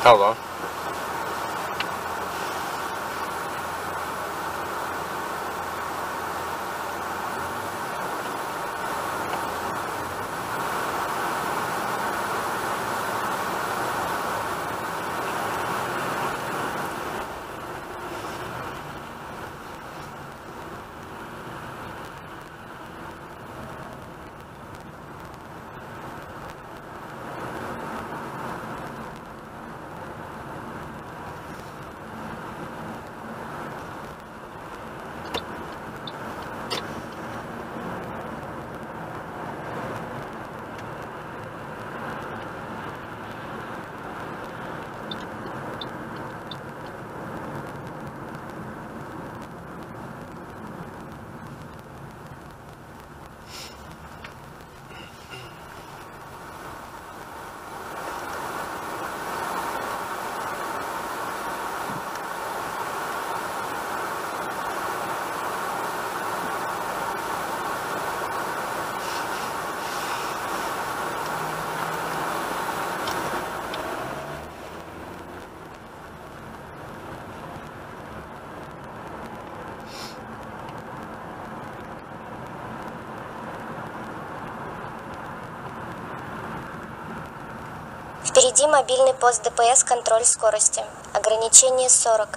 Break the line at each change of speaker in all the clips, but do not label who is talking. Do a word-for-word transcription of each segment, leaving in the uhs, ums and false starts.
Алло.
Впереди мобильный пост ДПС, контроль скорости. Ограничение сорок.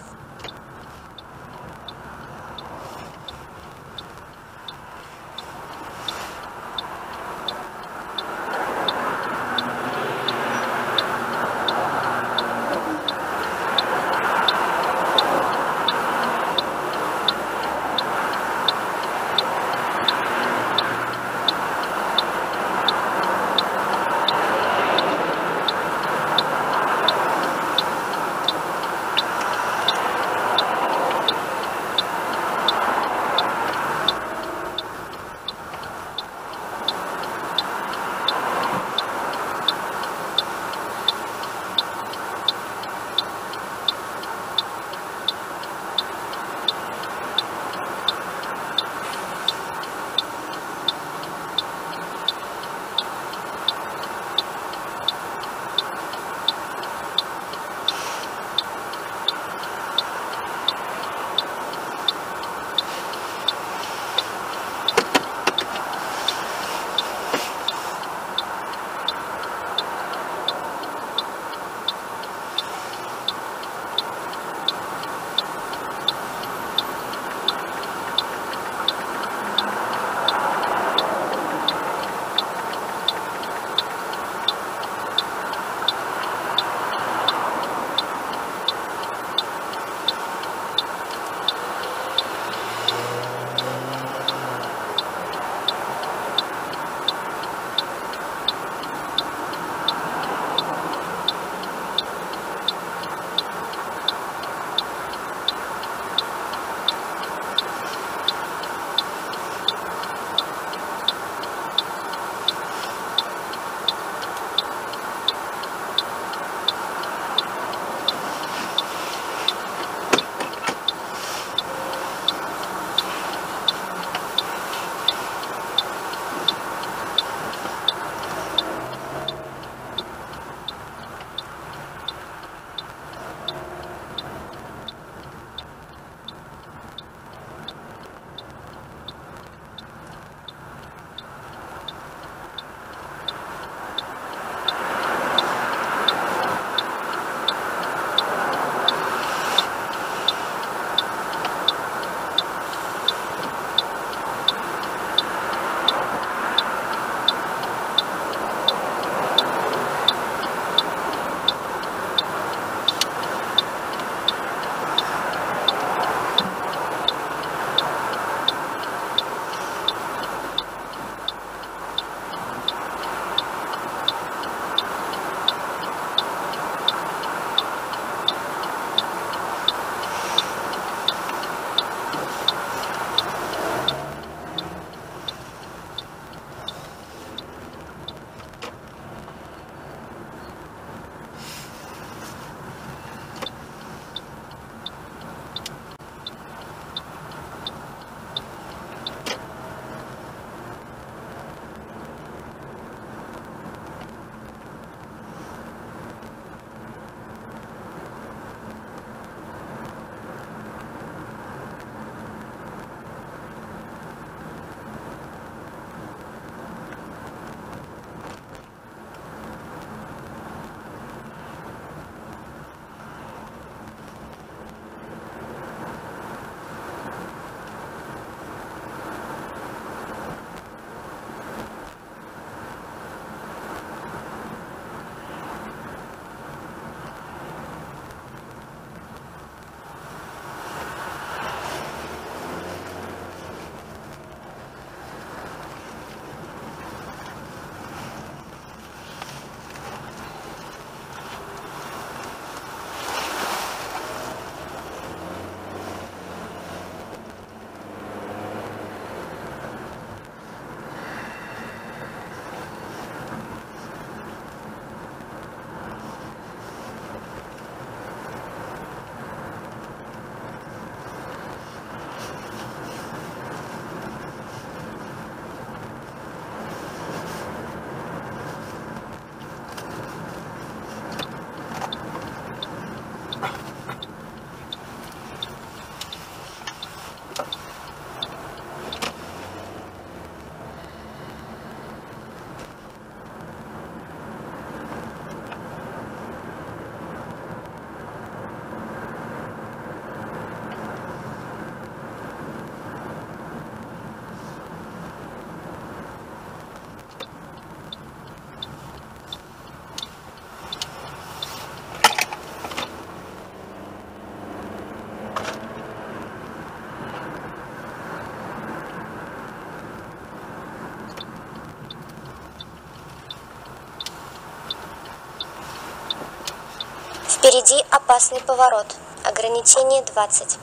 Впереди опасный поворот. Ограничение двадцать.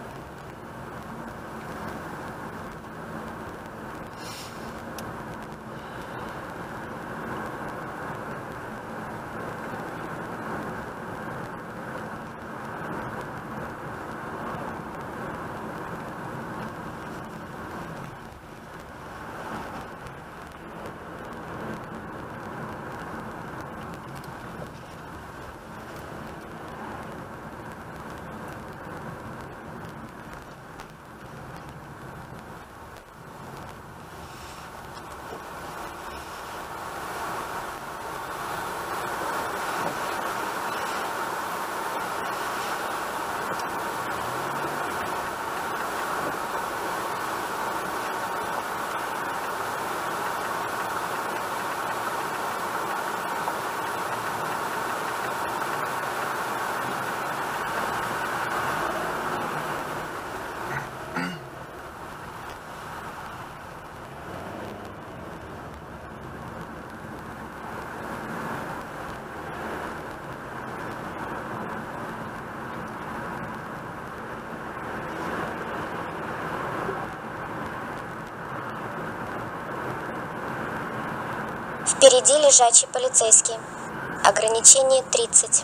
Впереди лежачий полицейский. Ограничение тридцать.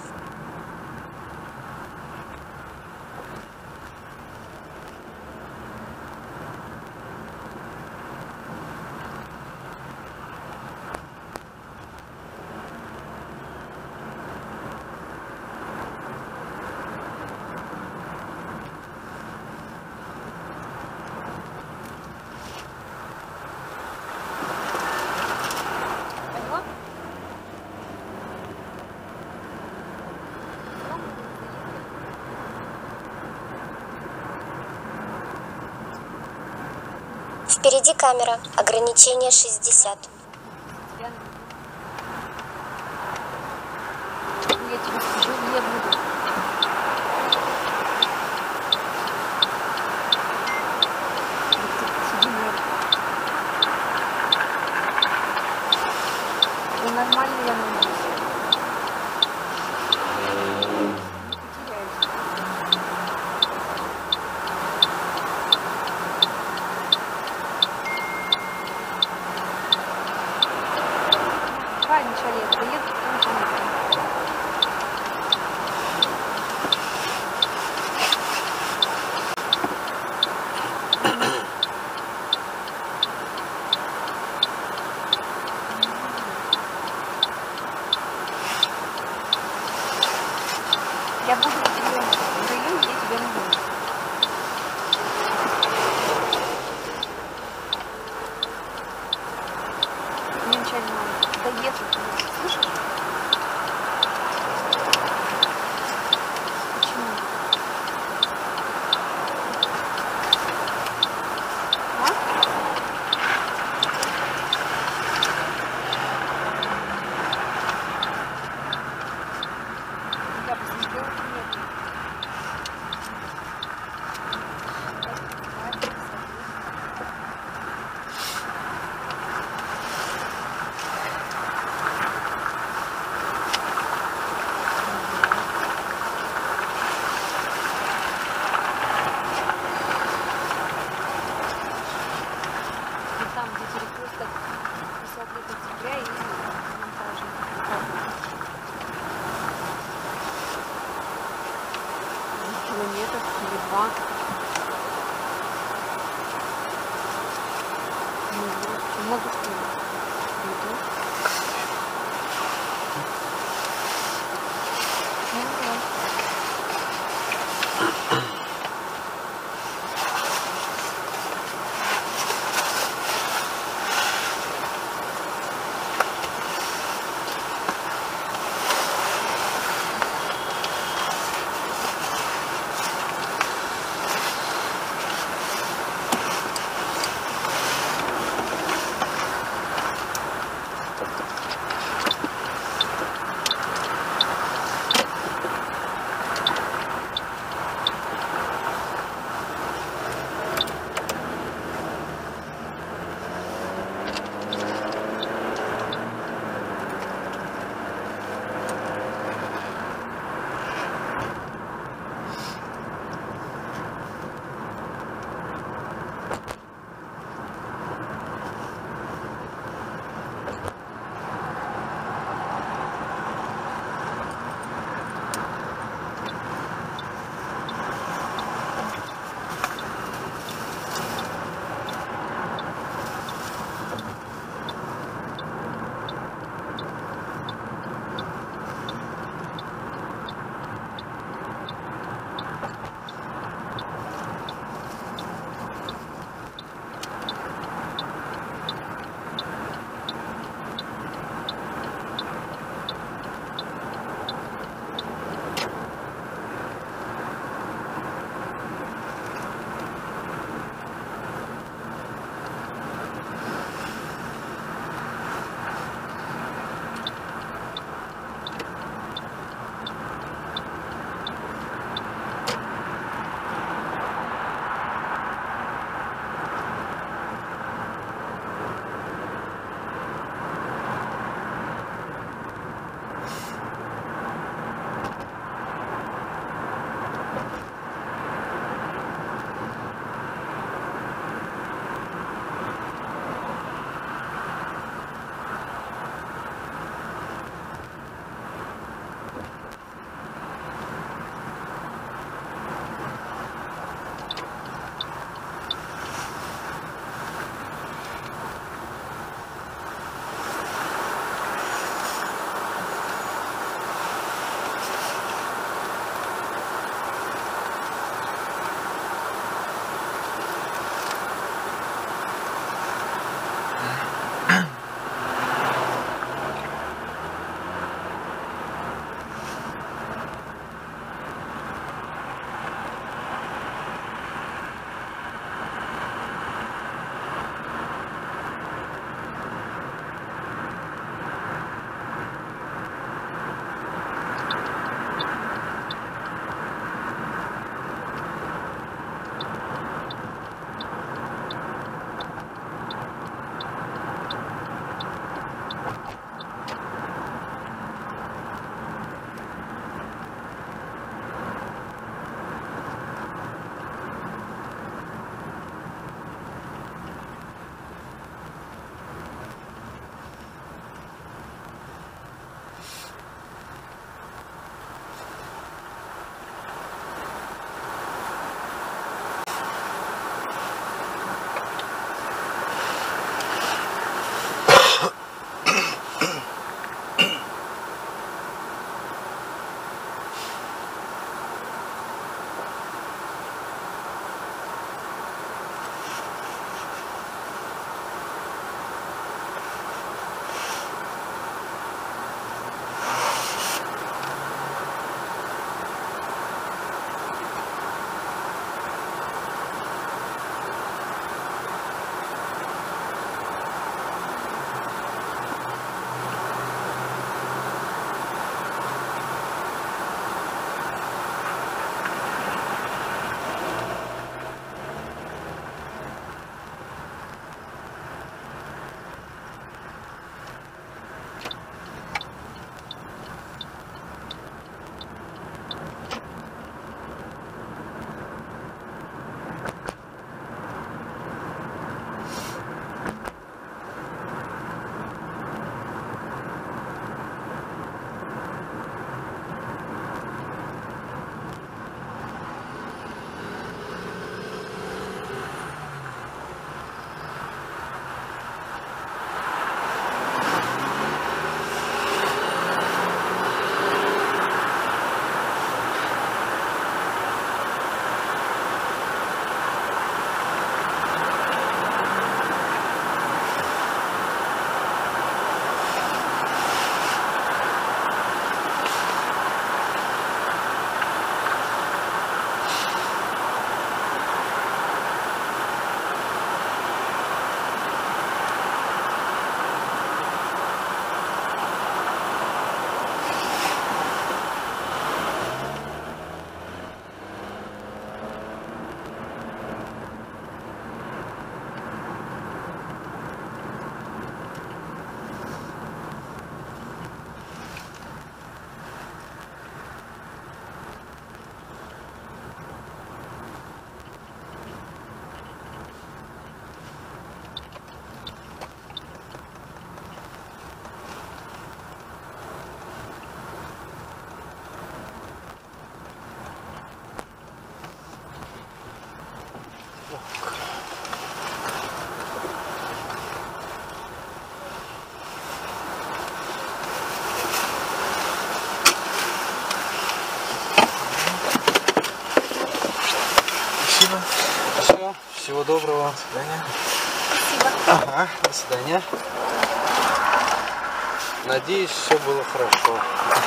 Впереди камера. Ограничение шестьдесят.
Я тебе скажу, не буду. Ну, нормально я могу. Вначале я поеду, потом уже не я буду в районе, в районе, я тебя найду. Мне вначале надо доехать, слышишь? Почему? А? Я посмотрела, нет. Там, где перекресток пятьдесят лет октября и монтажа. Километр или два. Ну вот, много стоит. Иду. Ну да.
свидания.
Спасибо.
Ага, до свидания. Надеюсь, все было хорошо.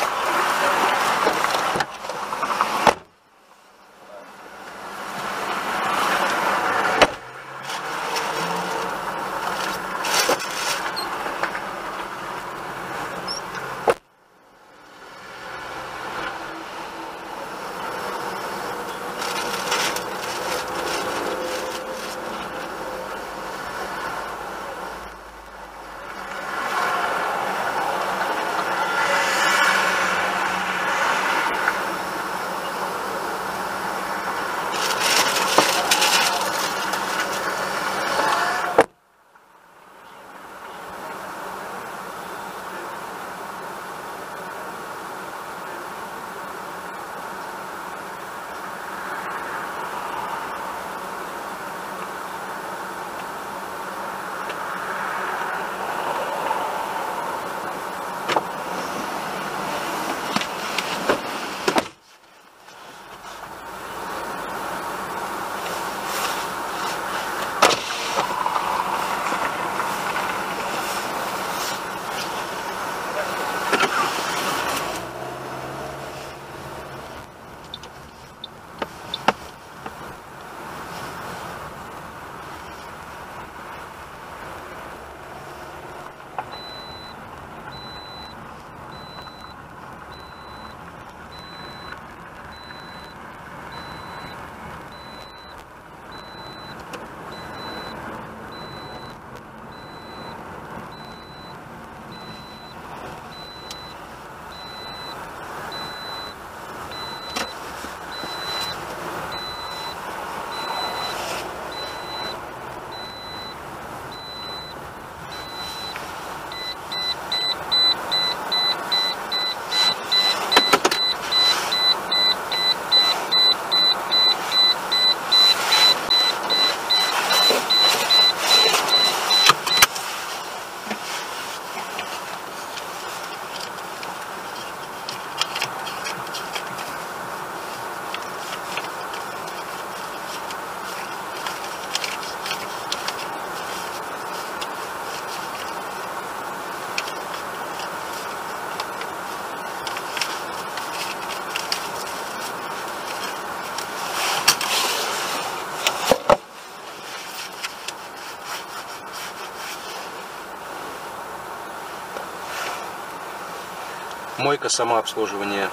Мойка самообслуживания.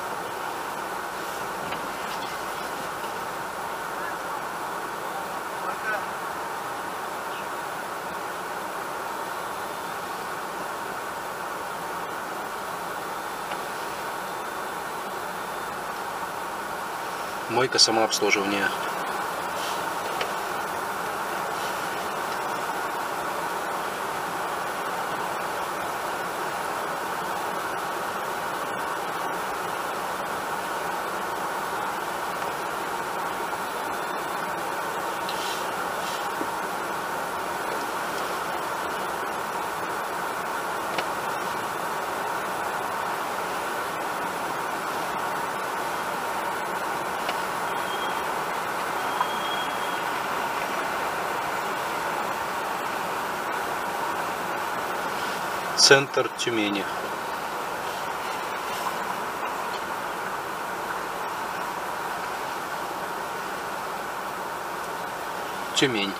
Мойка самообслуживания. Центр Тюмени. Тюмень.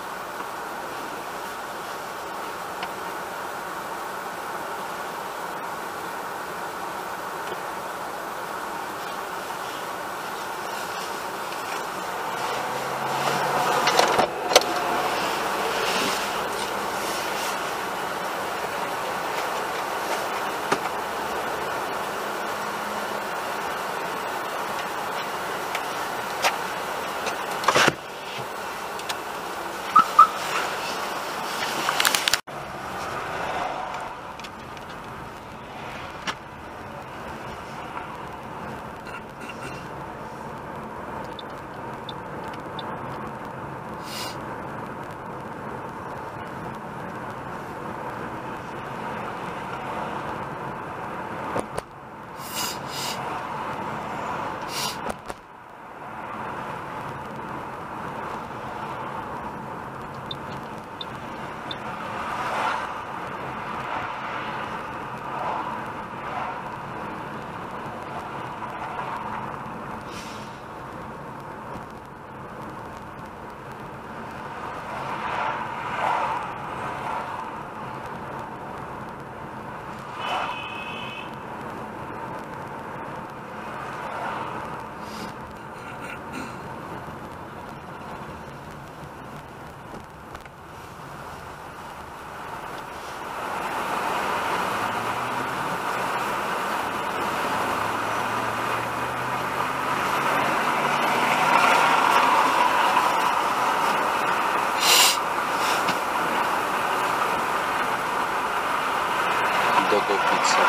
Додо пицца.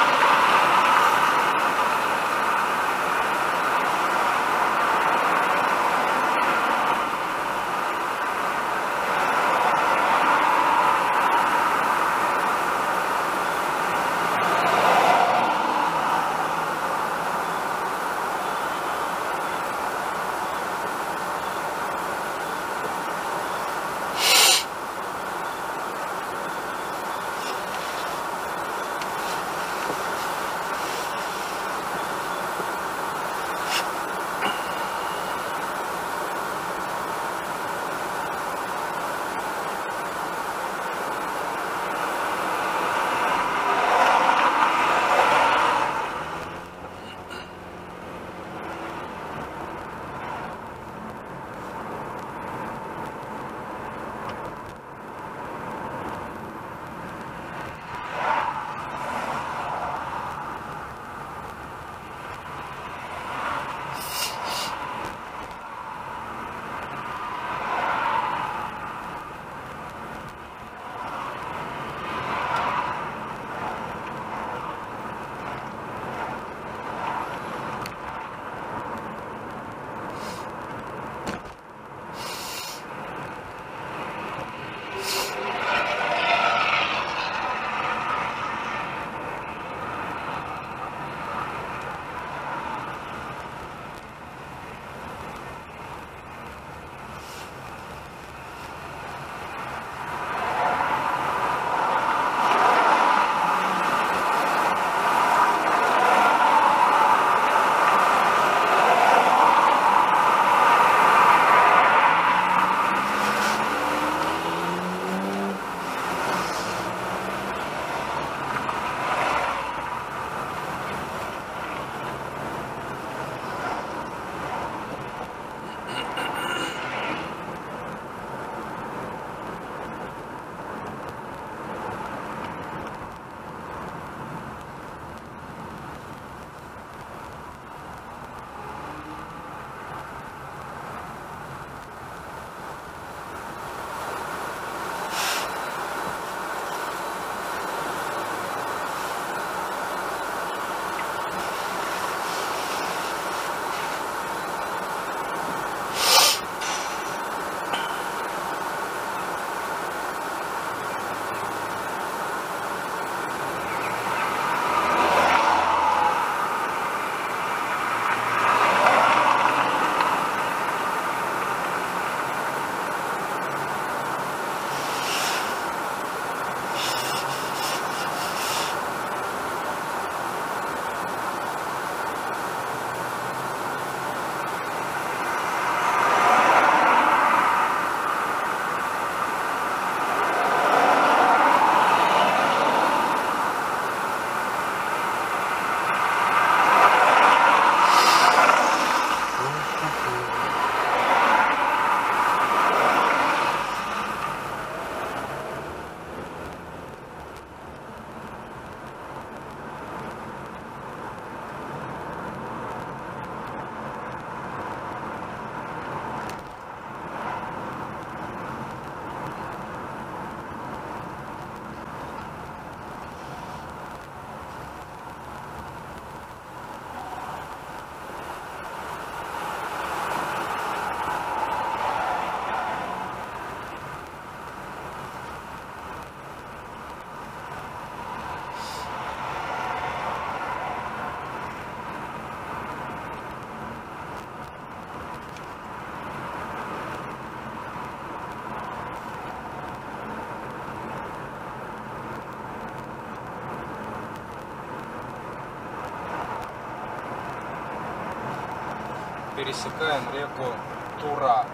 пересекаем реку Тура.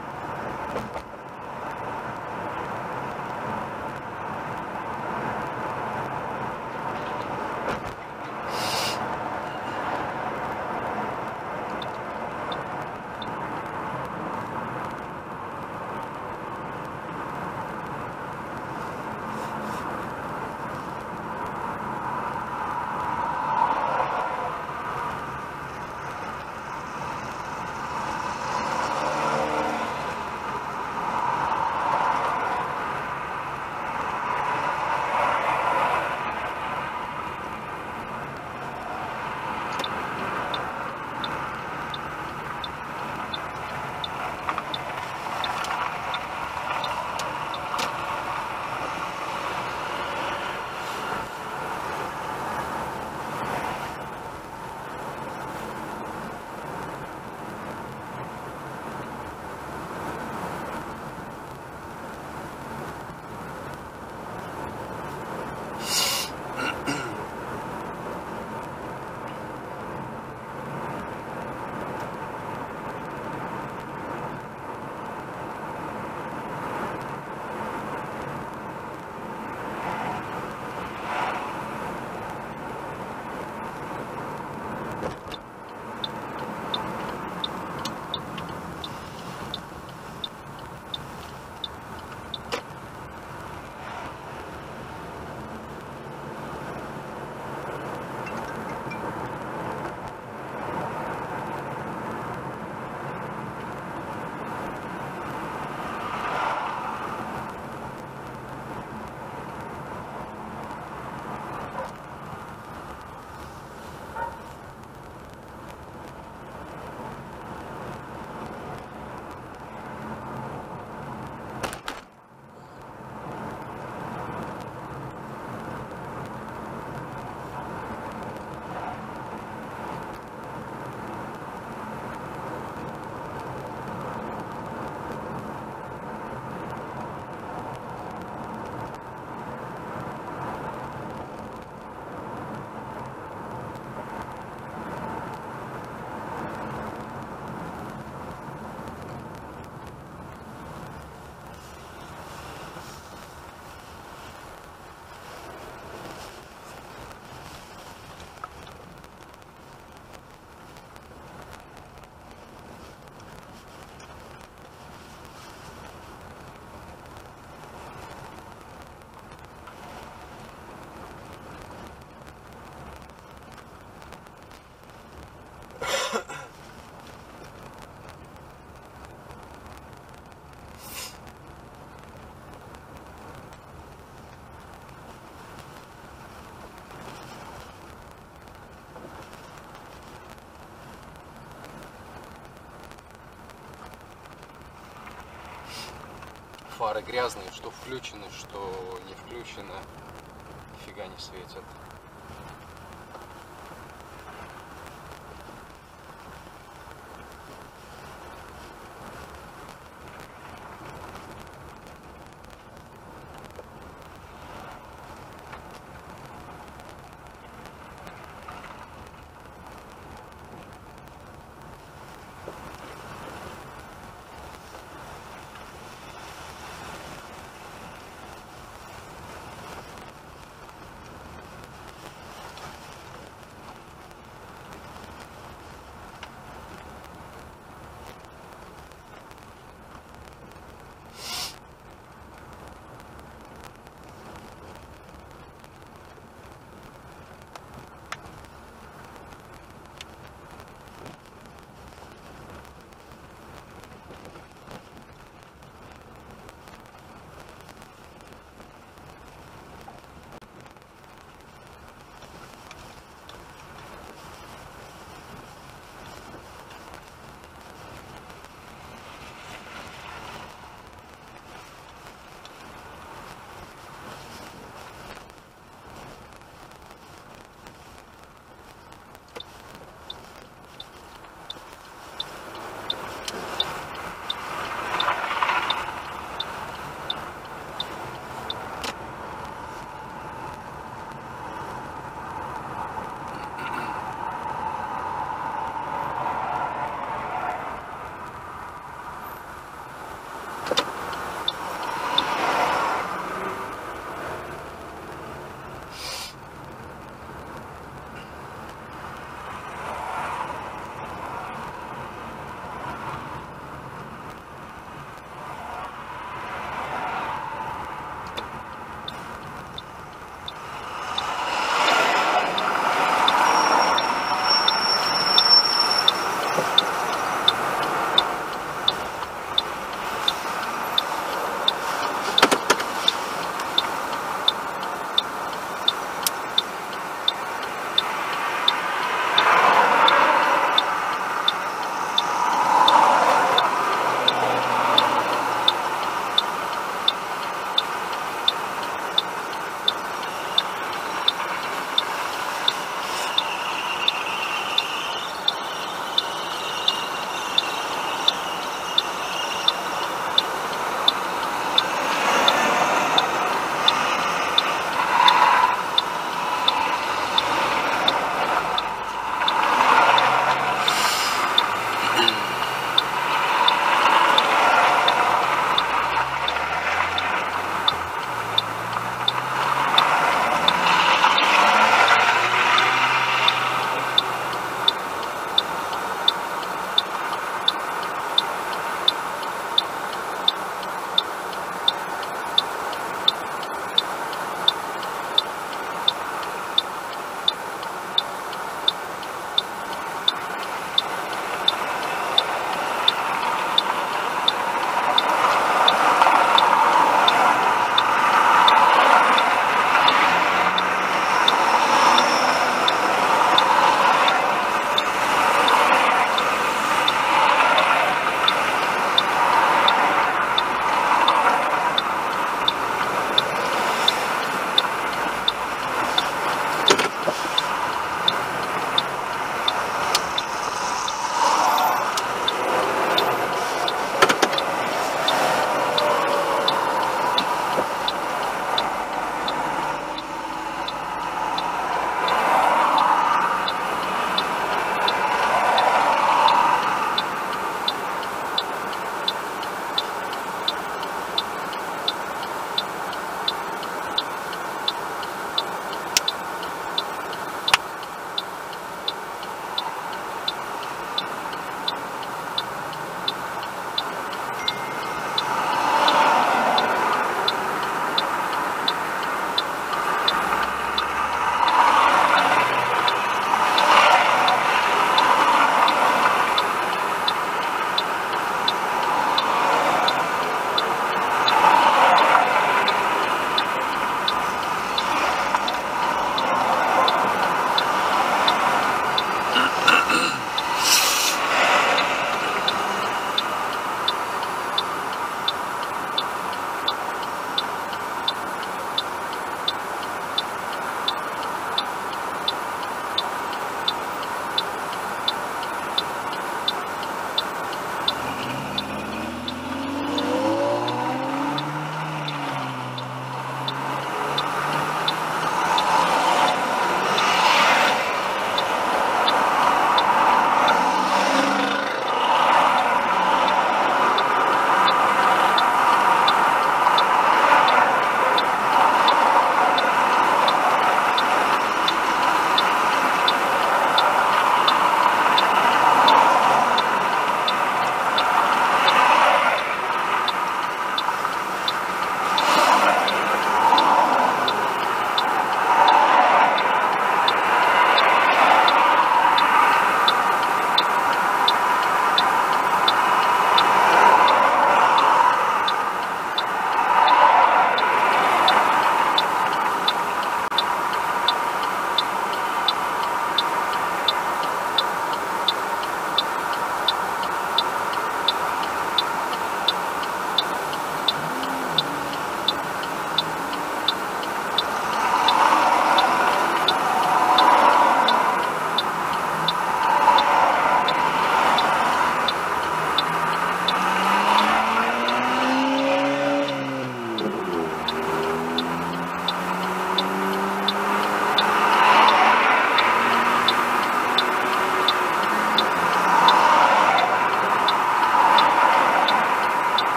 Фары грязные, что включены, что не включены. Фига не светят.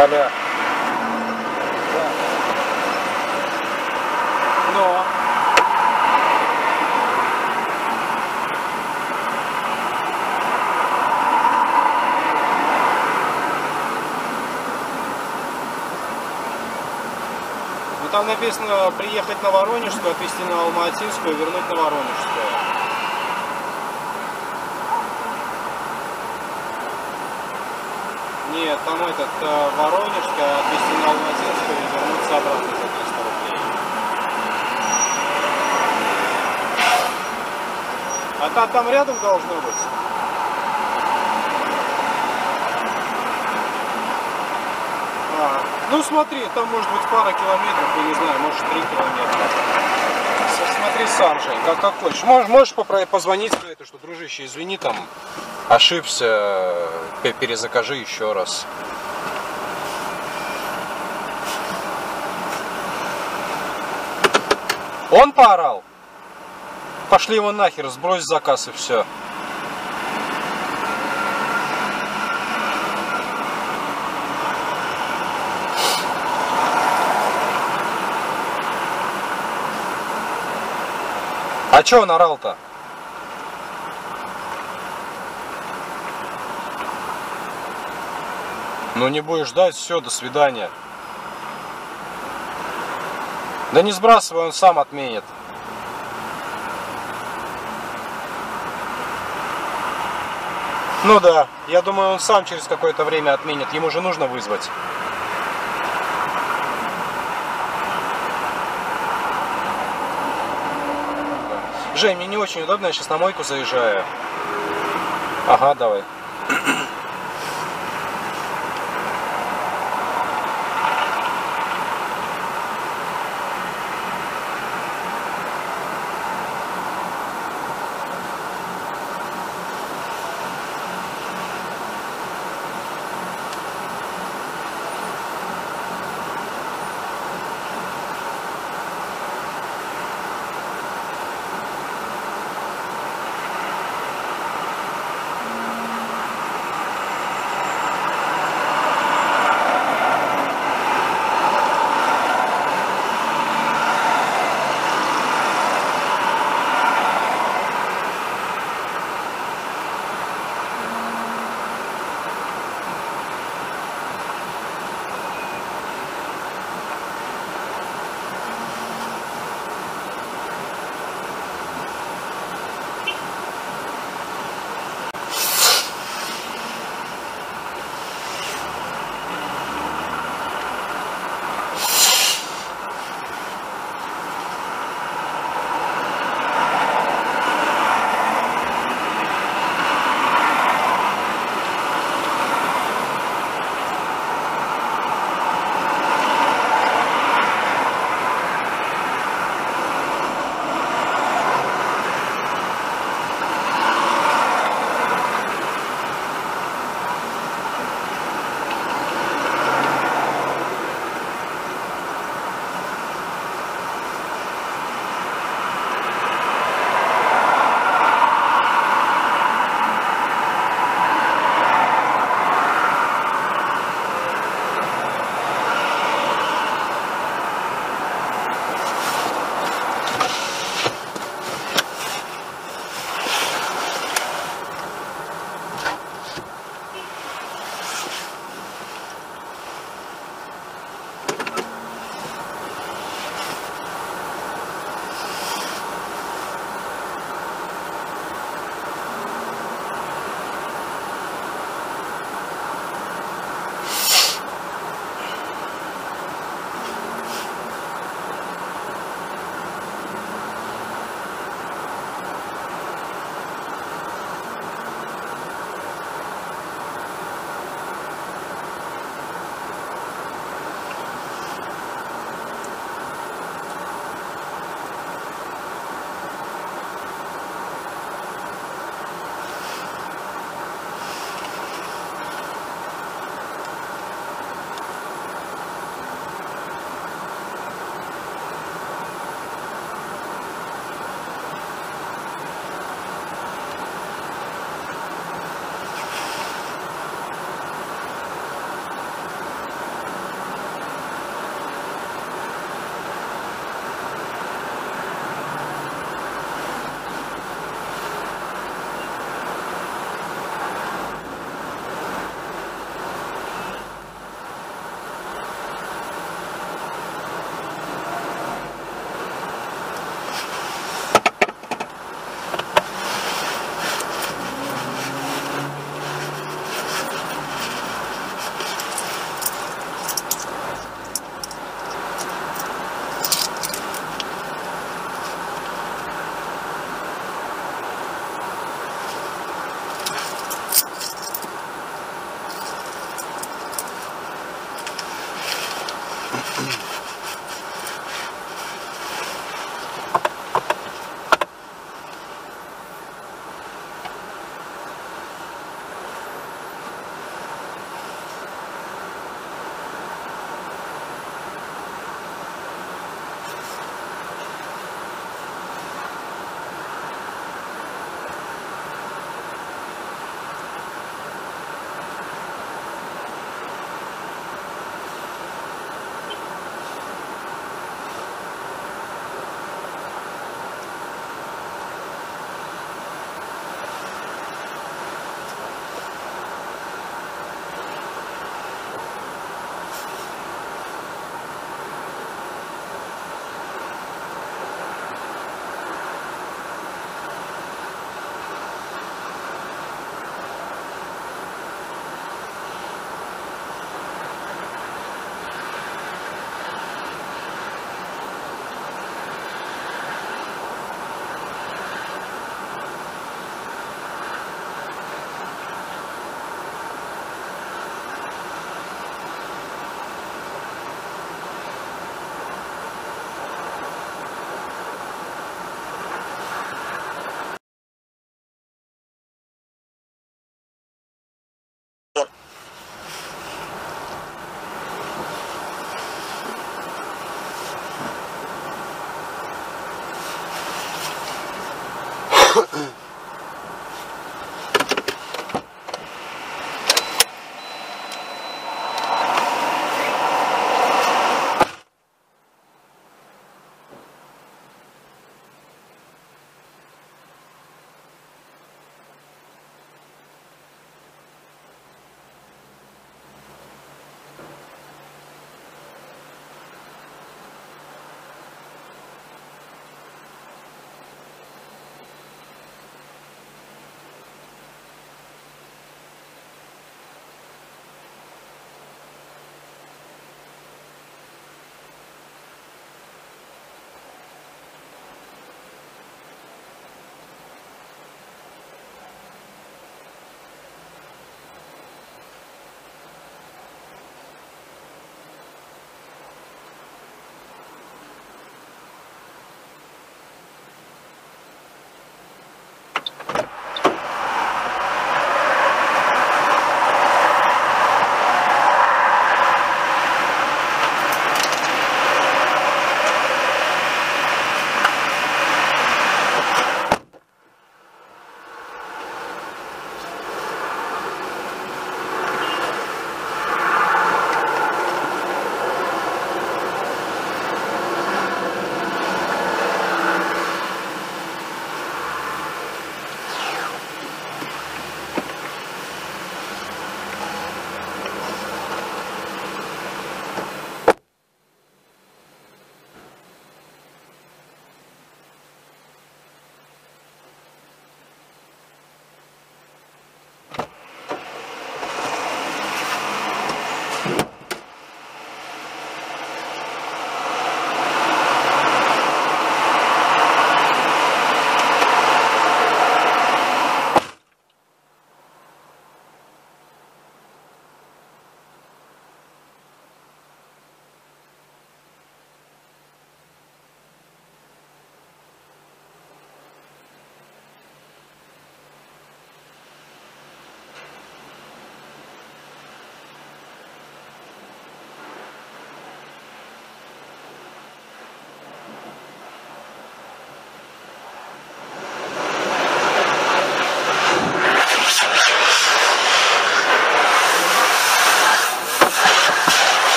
Аля. Но. Ну там написано приехать на Воронежскую, отвезти на Алматинскую, вернуть на Воронежскую. Нет, там этот э, Воронежская, отвезти на Алматинскую и вернуться обратно за триста рублей. А та, там рядом должно быть. А, ну смотри, там может быть пара километров, я не знаю, может три километра. Смотри сам, Жень, как, как хочешь. Можешь, можешь попро- позвонить, сказать, что, дружище, извини, там ошибся, перезакажи еще раз. Он поорал? Пошли его нахер, сбрось заказ и все. А чё он орал-то? Ну не будешь ждать, все, до свидания. Да не сбрасывай, он сам отменит. Ну да, я думаю, он сам через какое-то время отменит. Ему же нужно вызвать. Жень, мне не очень удобно, я сейчас на мойку заезжаю. Ага, давай.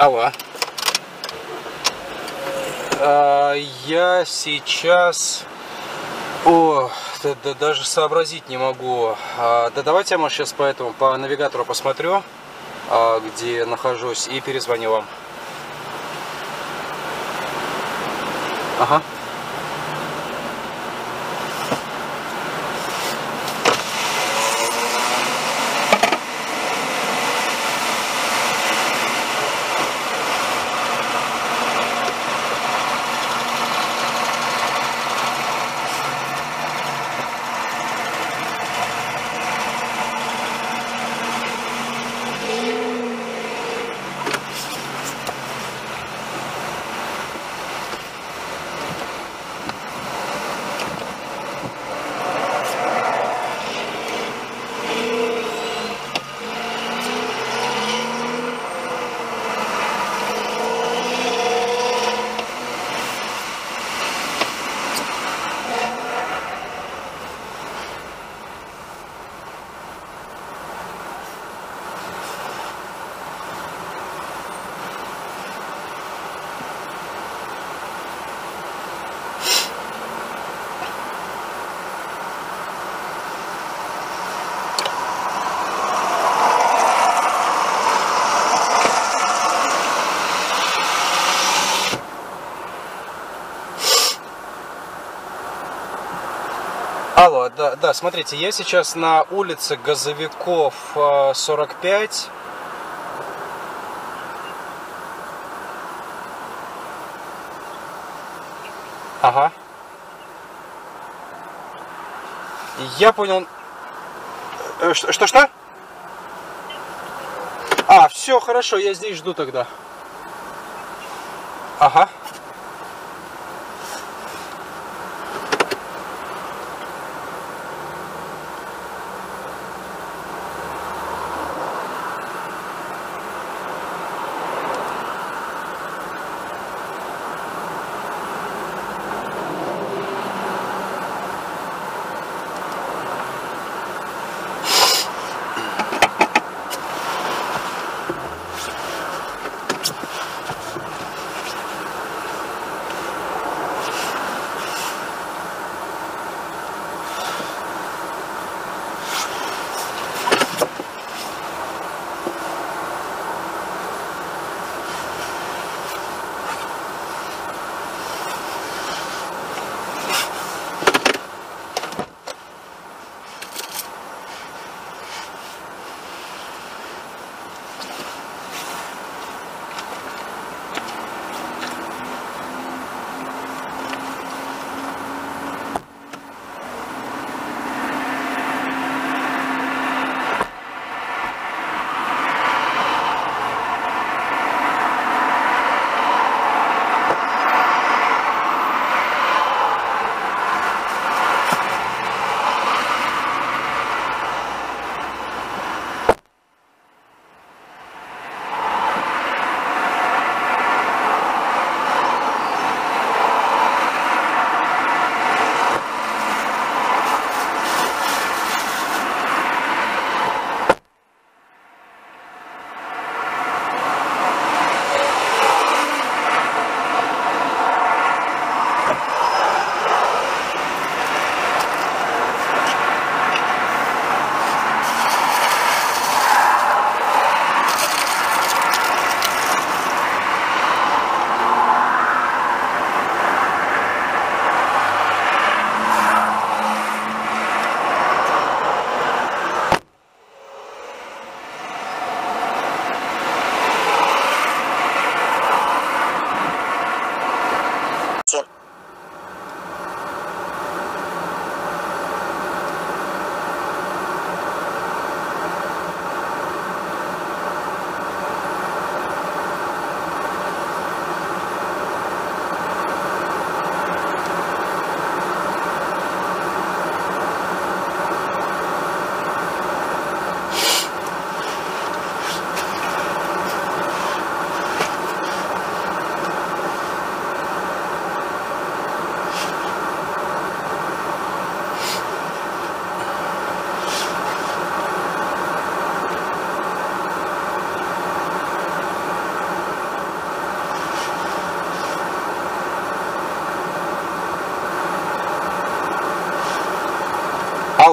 Алло. А, я сейчас... О, да, да, даже сообразить не могу. А, да давайте я, может, сейчас по этому, по навигатору посмотрю, а, где нахожусь, и перезвоню вам. Ага. Алло, да, да, смотрите, я сейчас на улице Газовиков сорок пять. Ага. Я понял. Что-что? А, все, хорошо, я здесь жду тогда. Ага.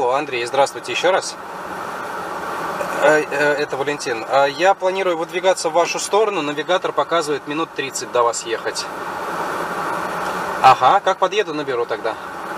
Алло, Андрей, здравствуйте еще раз. Это Валентин. Я планирую выдвигаться в вашу сторону. Навигатор показывает минут тридцать до вас ехать. Ага, как подъеду, наберу тогда.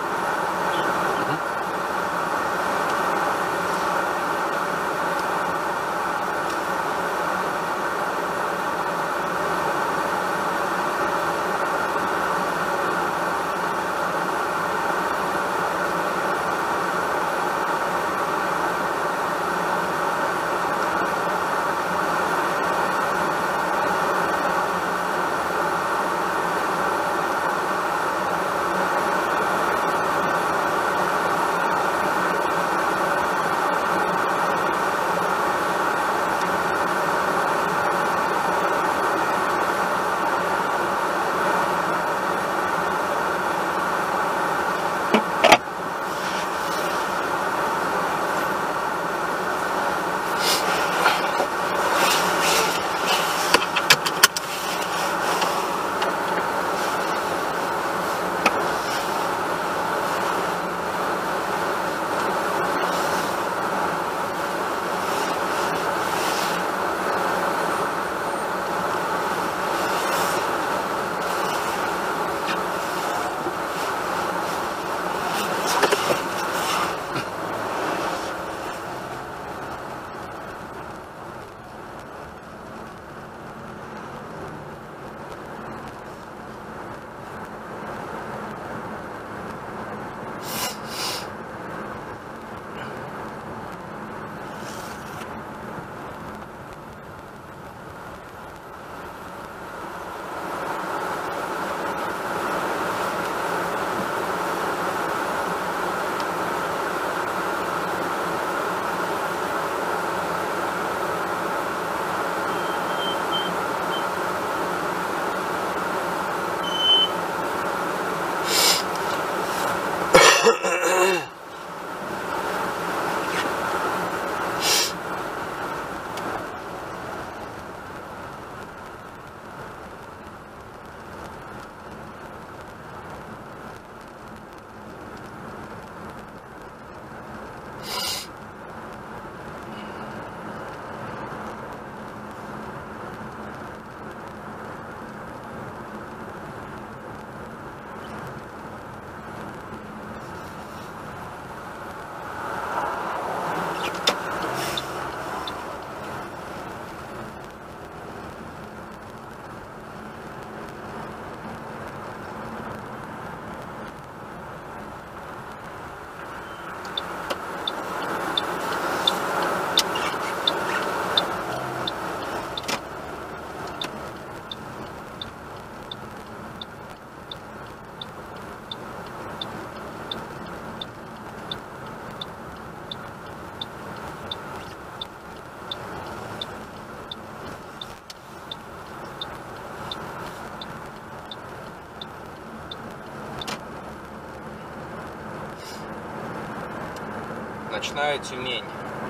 Ночная Тюмень.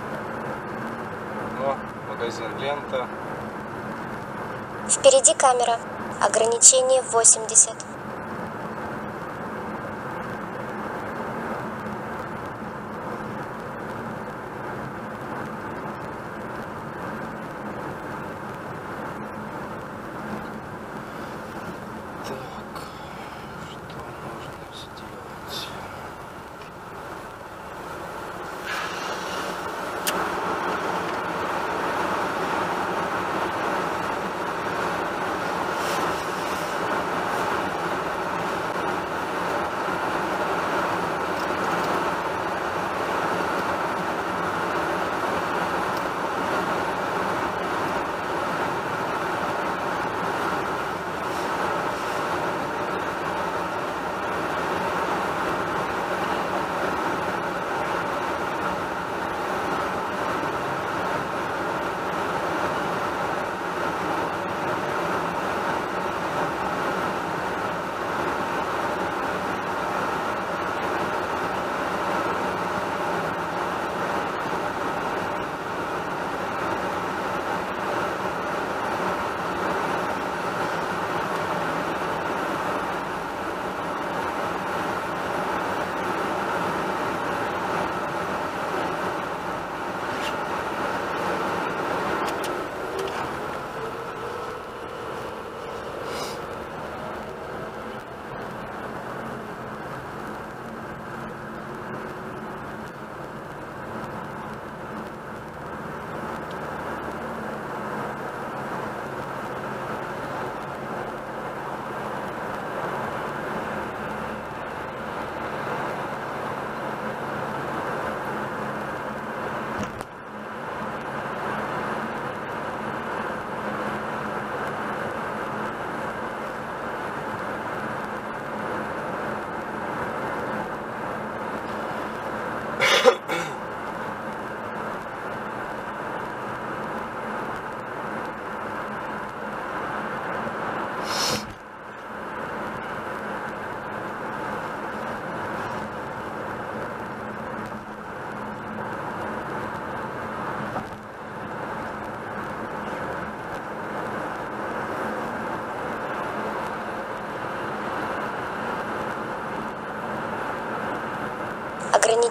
О, магазин «Лента».
Впереди камера. Ограничение восемьдесят.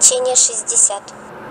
Ограничение шестьдесят.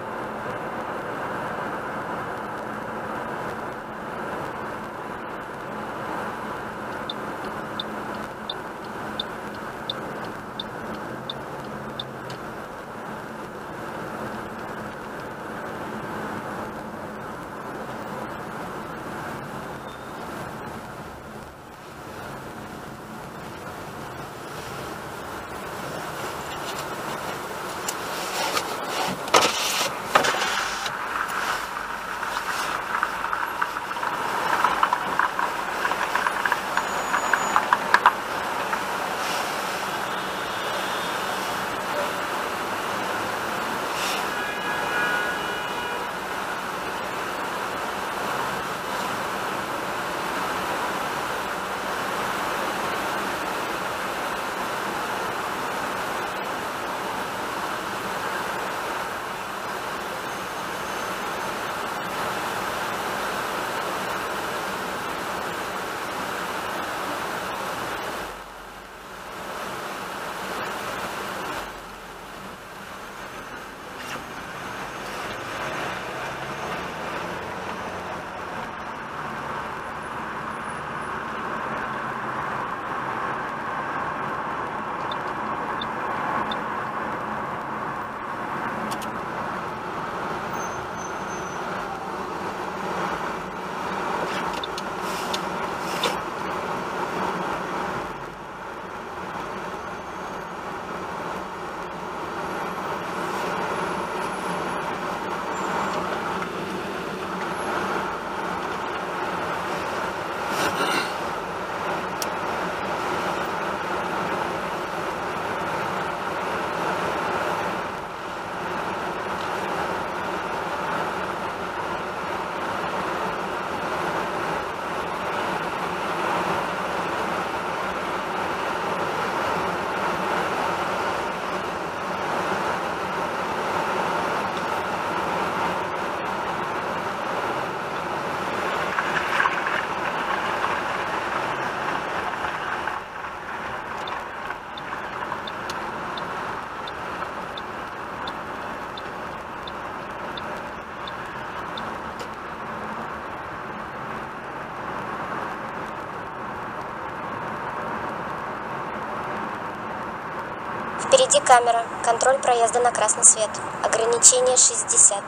Впереди камера. Контроль проезда на красный свет. Ограничение шестьдесят.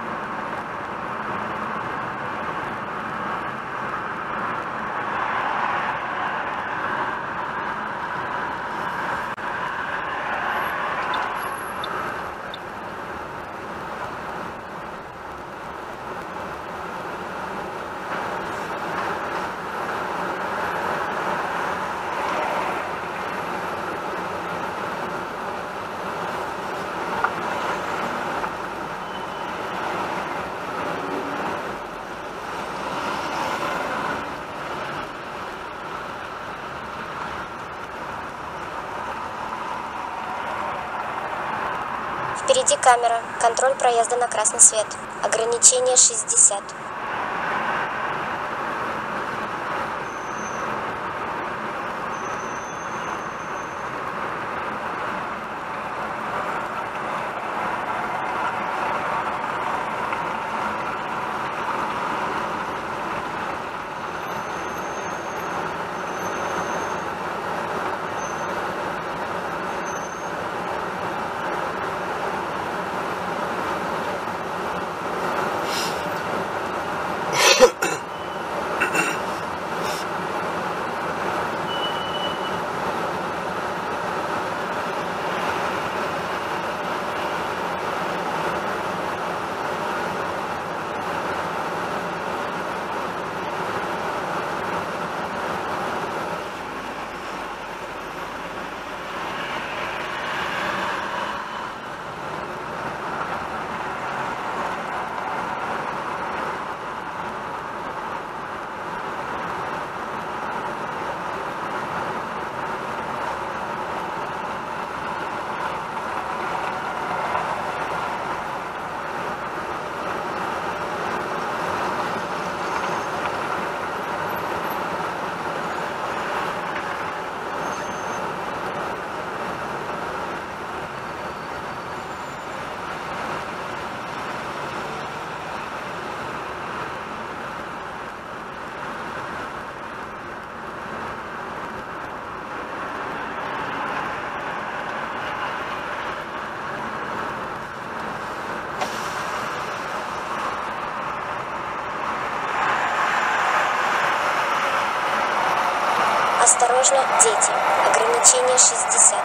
Впереди камера. Контроль проезда на красный свет. Ограничение шестьдесят. Осторожно, дети. Ограничение шестьдесят.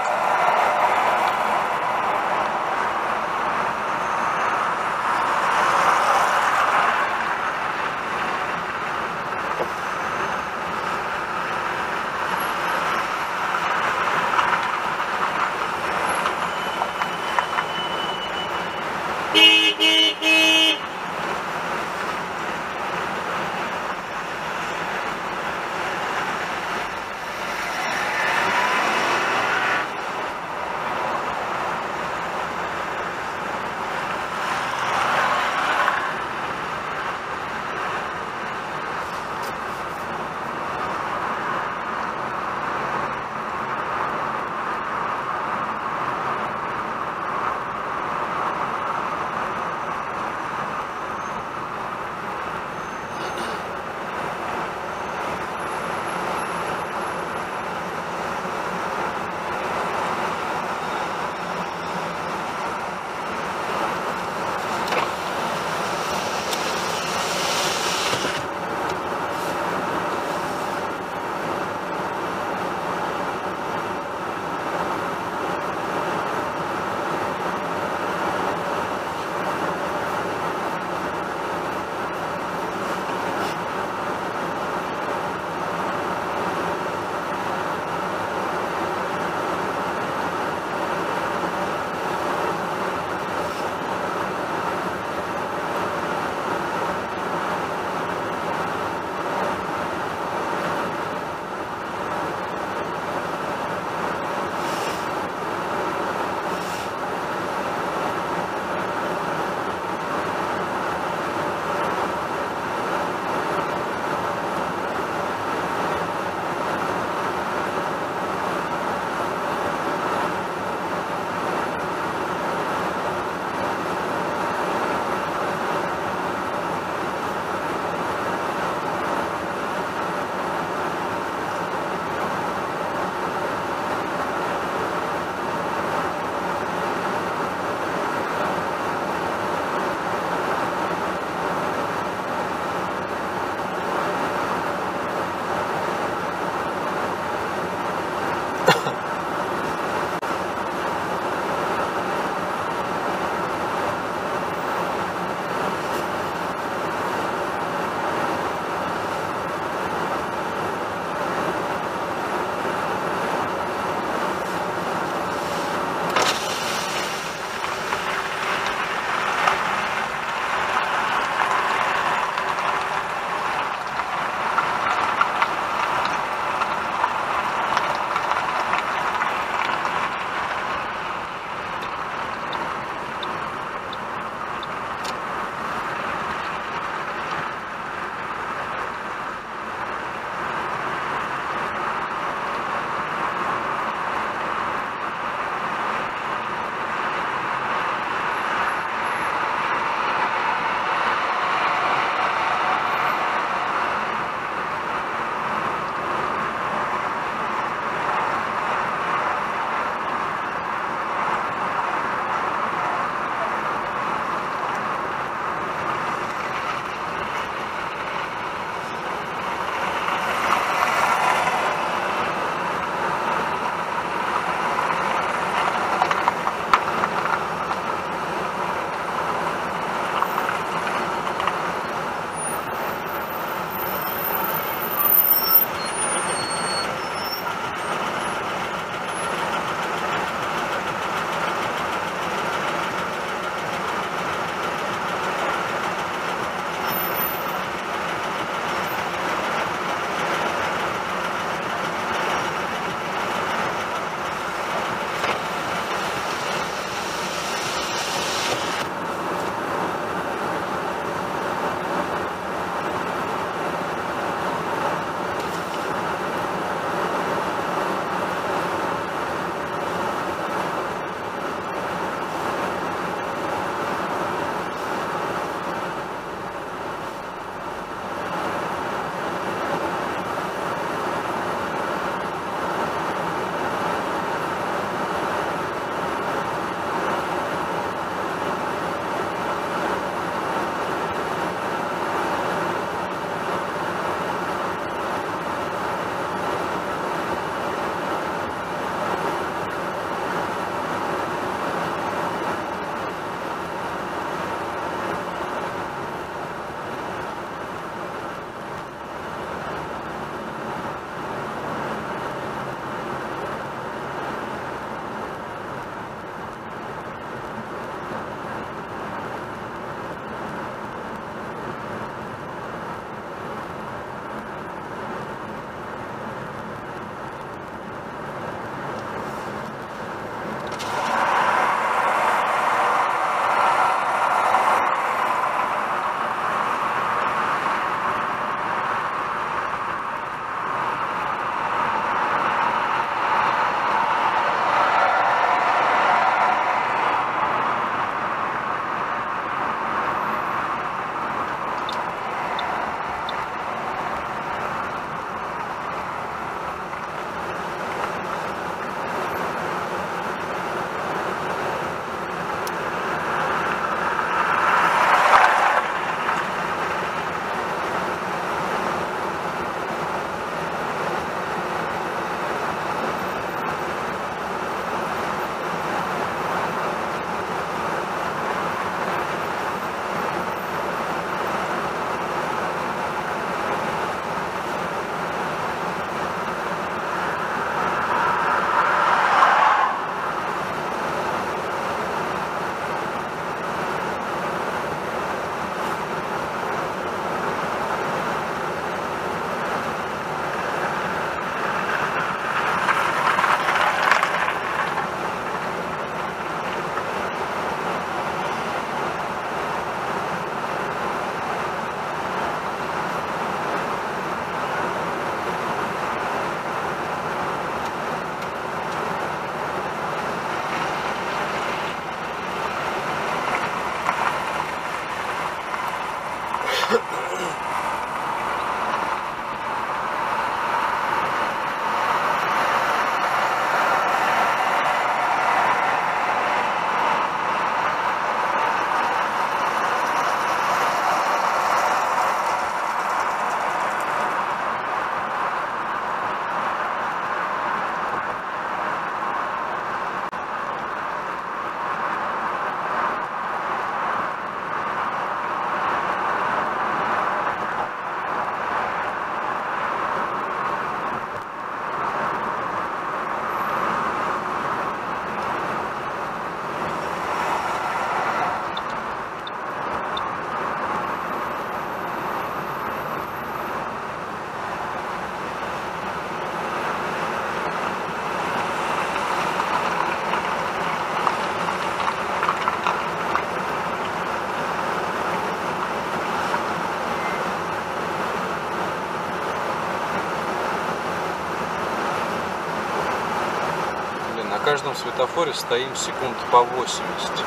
каждом светофоре стоим секунд по восемьдесят.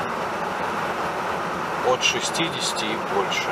От шестидесяти и больше.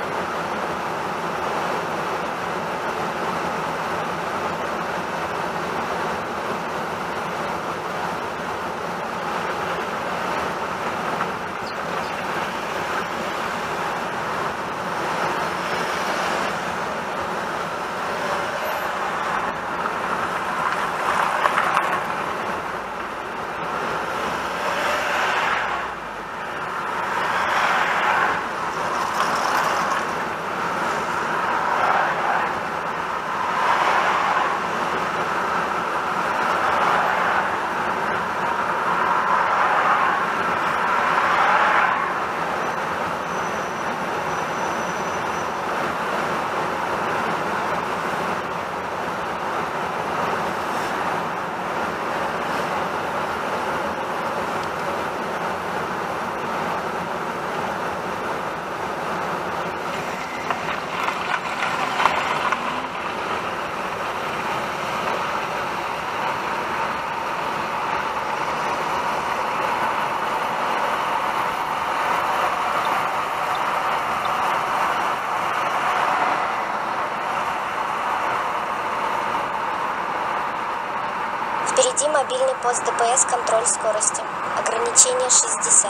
Впереди мобильный пост ДПС, контроль скорости. Ограничение шестьдесят.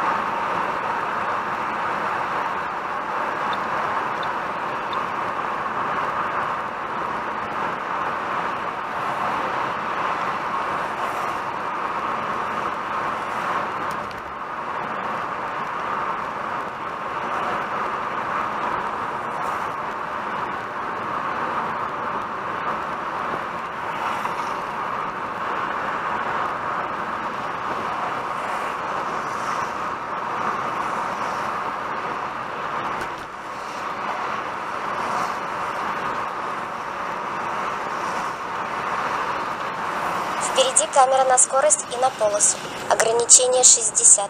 Впереди камера на скорость и на полосу. Ограничение шестьдесят.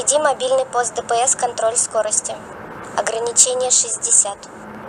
Впереди мобильный пост ДПС, контроль скорости. Ограничение шестьдесят.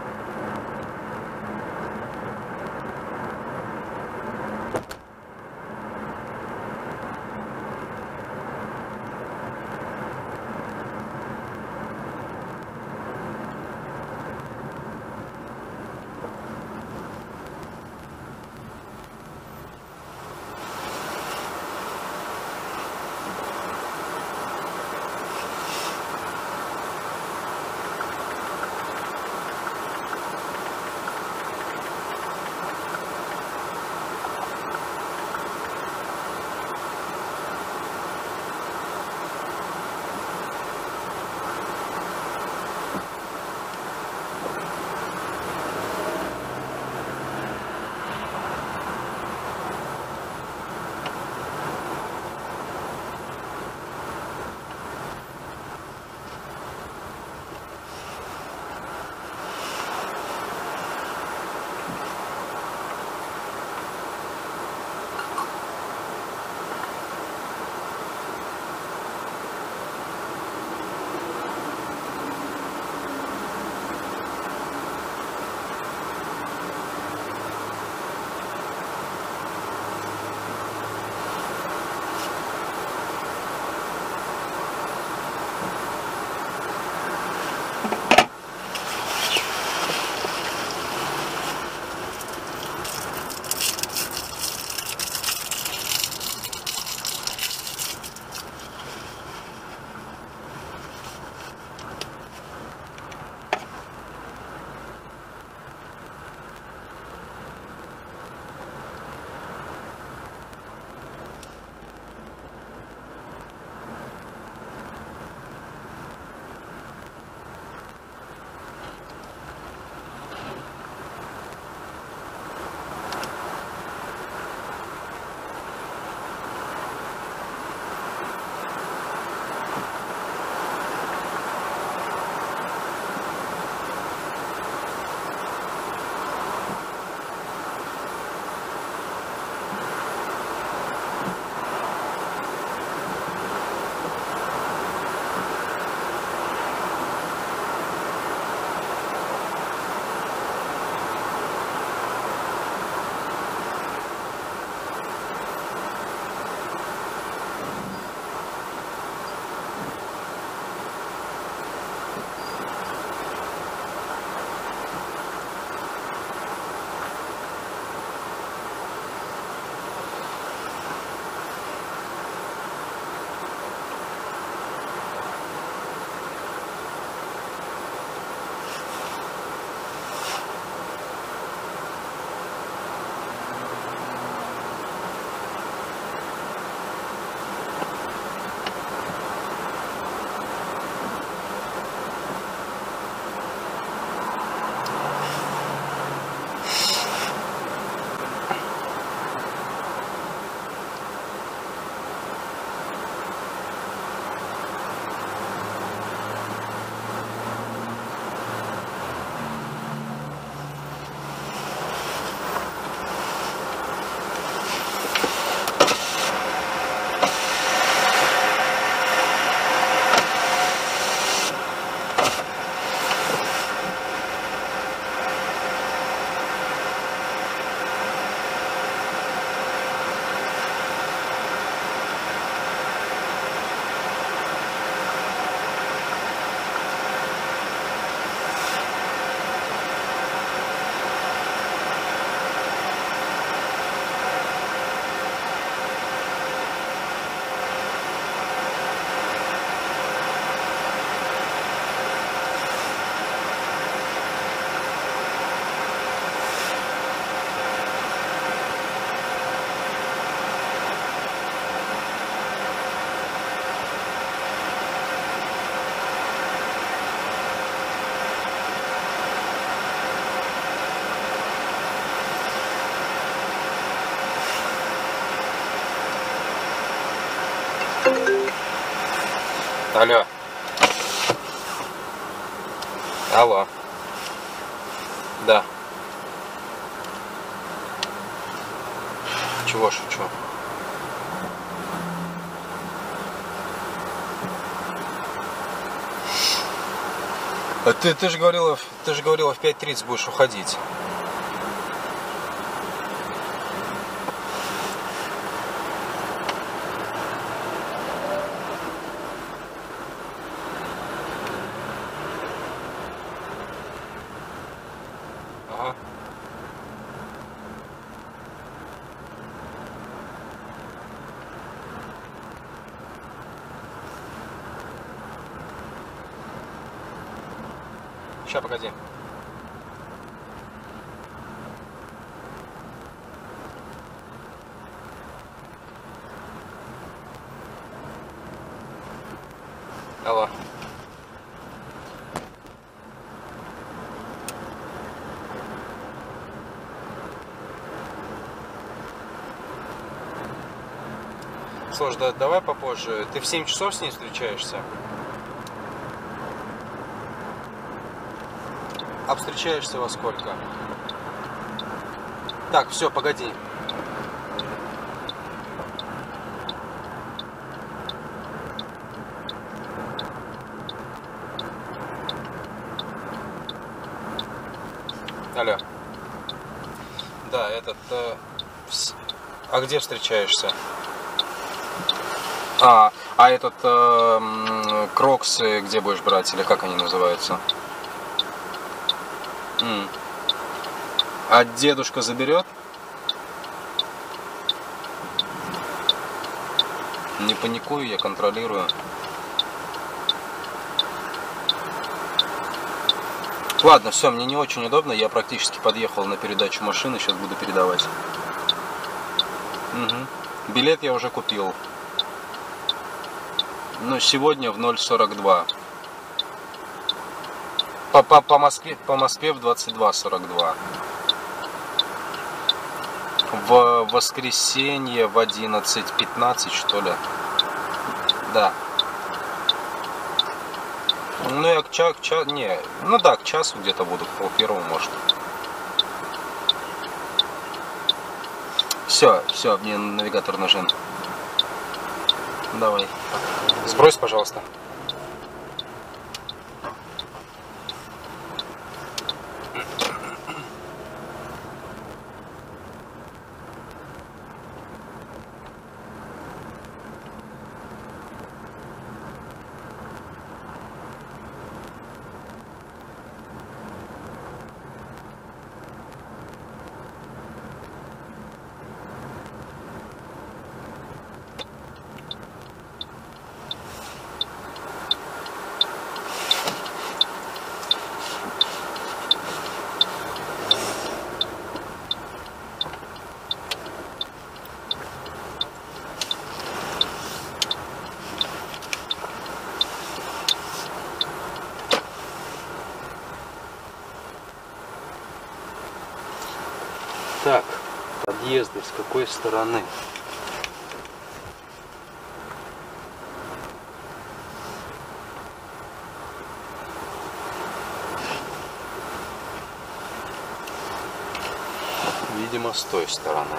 Алло. Алло. Да. Чего шучу?
А ты, ты же говорила, ты же говорила, в пять тридцать будешь уходить. Ага. Сейчас, погоди. Алло. Слушай, да, давай попозже. Ты в семь часов с ней встречаешься? А встречаешься во сколько? Так, все, погоди. Алло. Да, этот... Э, вс... А где встречаешься? А, а этот... Э, кроксы где будешь брать? Или как они называются? М. А дедушка заберет? Не паникую, я контролирую. Ладно, все, мне не очень удобно. Я практически подъехал на передачу машины. Сейчас буду передавать. Угу. Билет я уже купил. Но сегодня в ноль сорок два. По, по, по Москве, по Москве в двадцать два сорок два. В воскресенье в одиннадцать пятнадцать, что ли. Да. Ну я к часу, ча, не, ну да, к часу где-то буду, к пол первому, может. Все, все, мне навигатор нужен. Давай. Сбрось, пожалуйста. Так, подъезды с какой стороны? Видимо, с той стороны.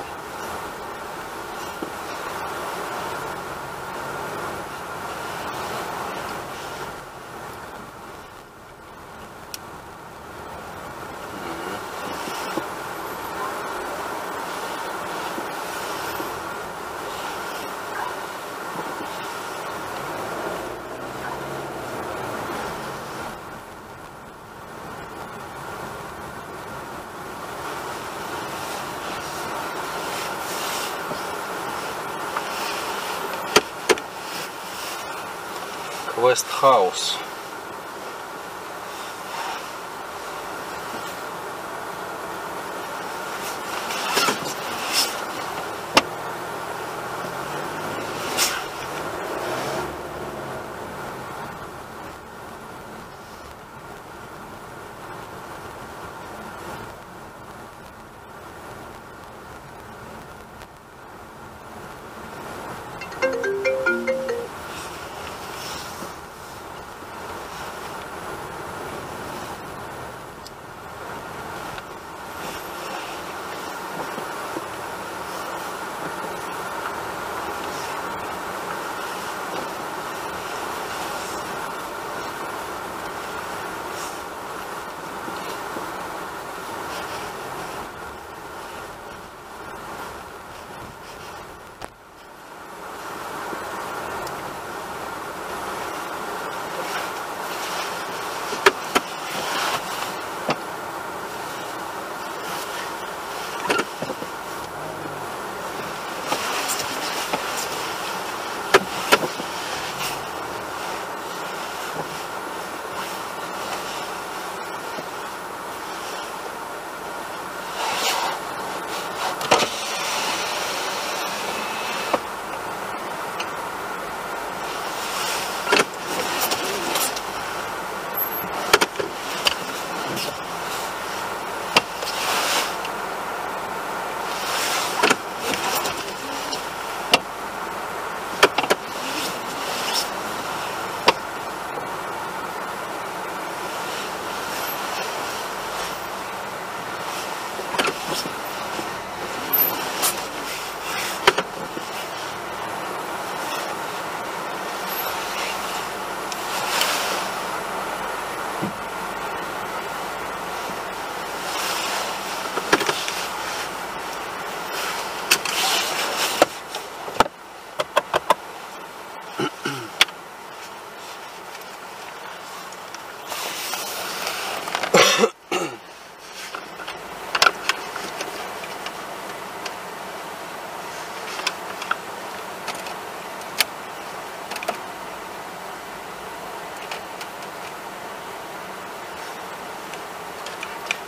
Вестхаус.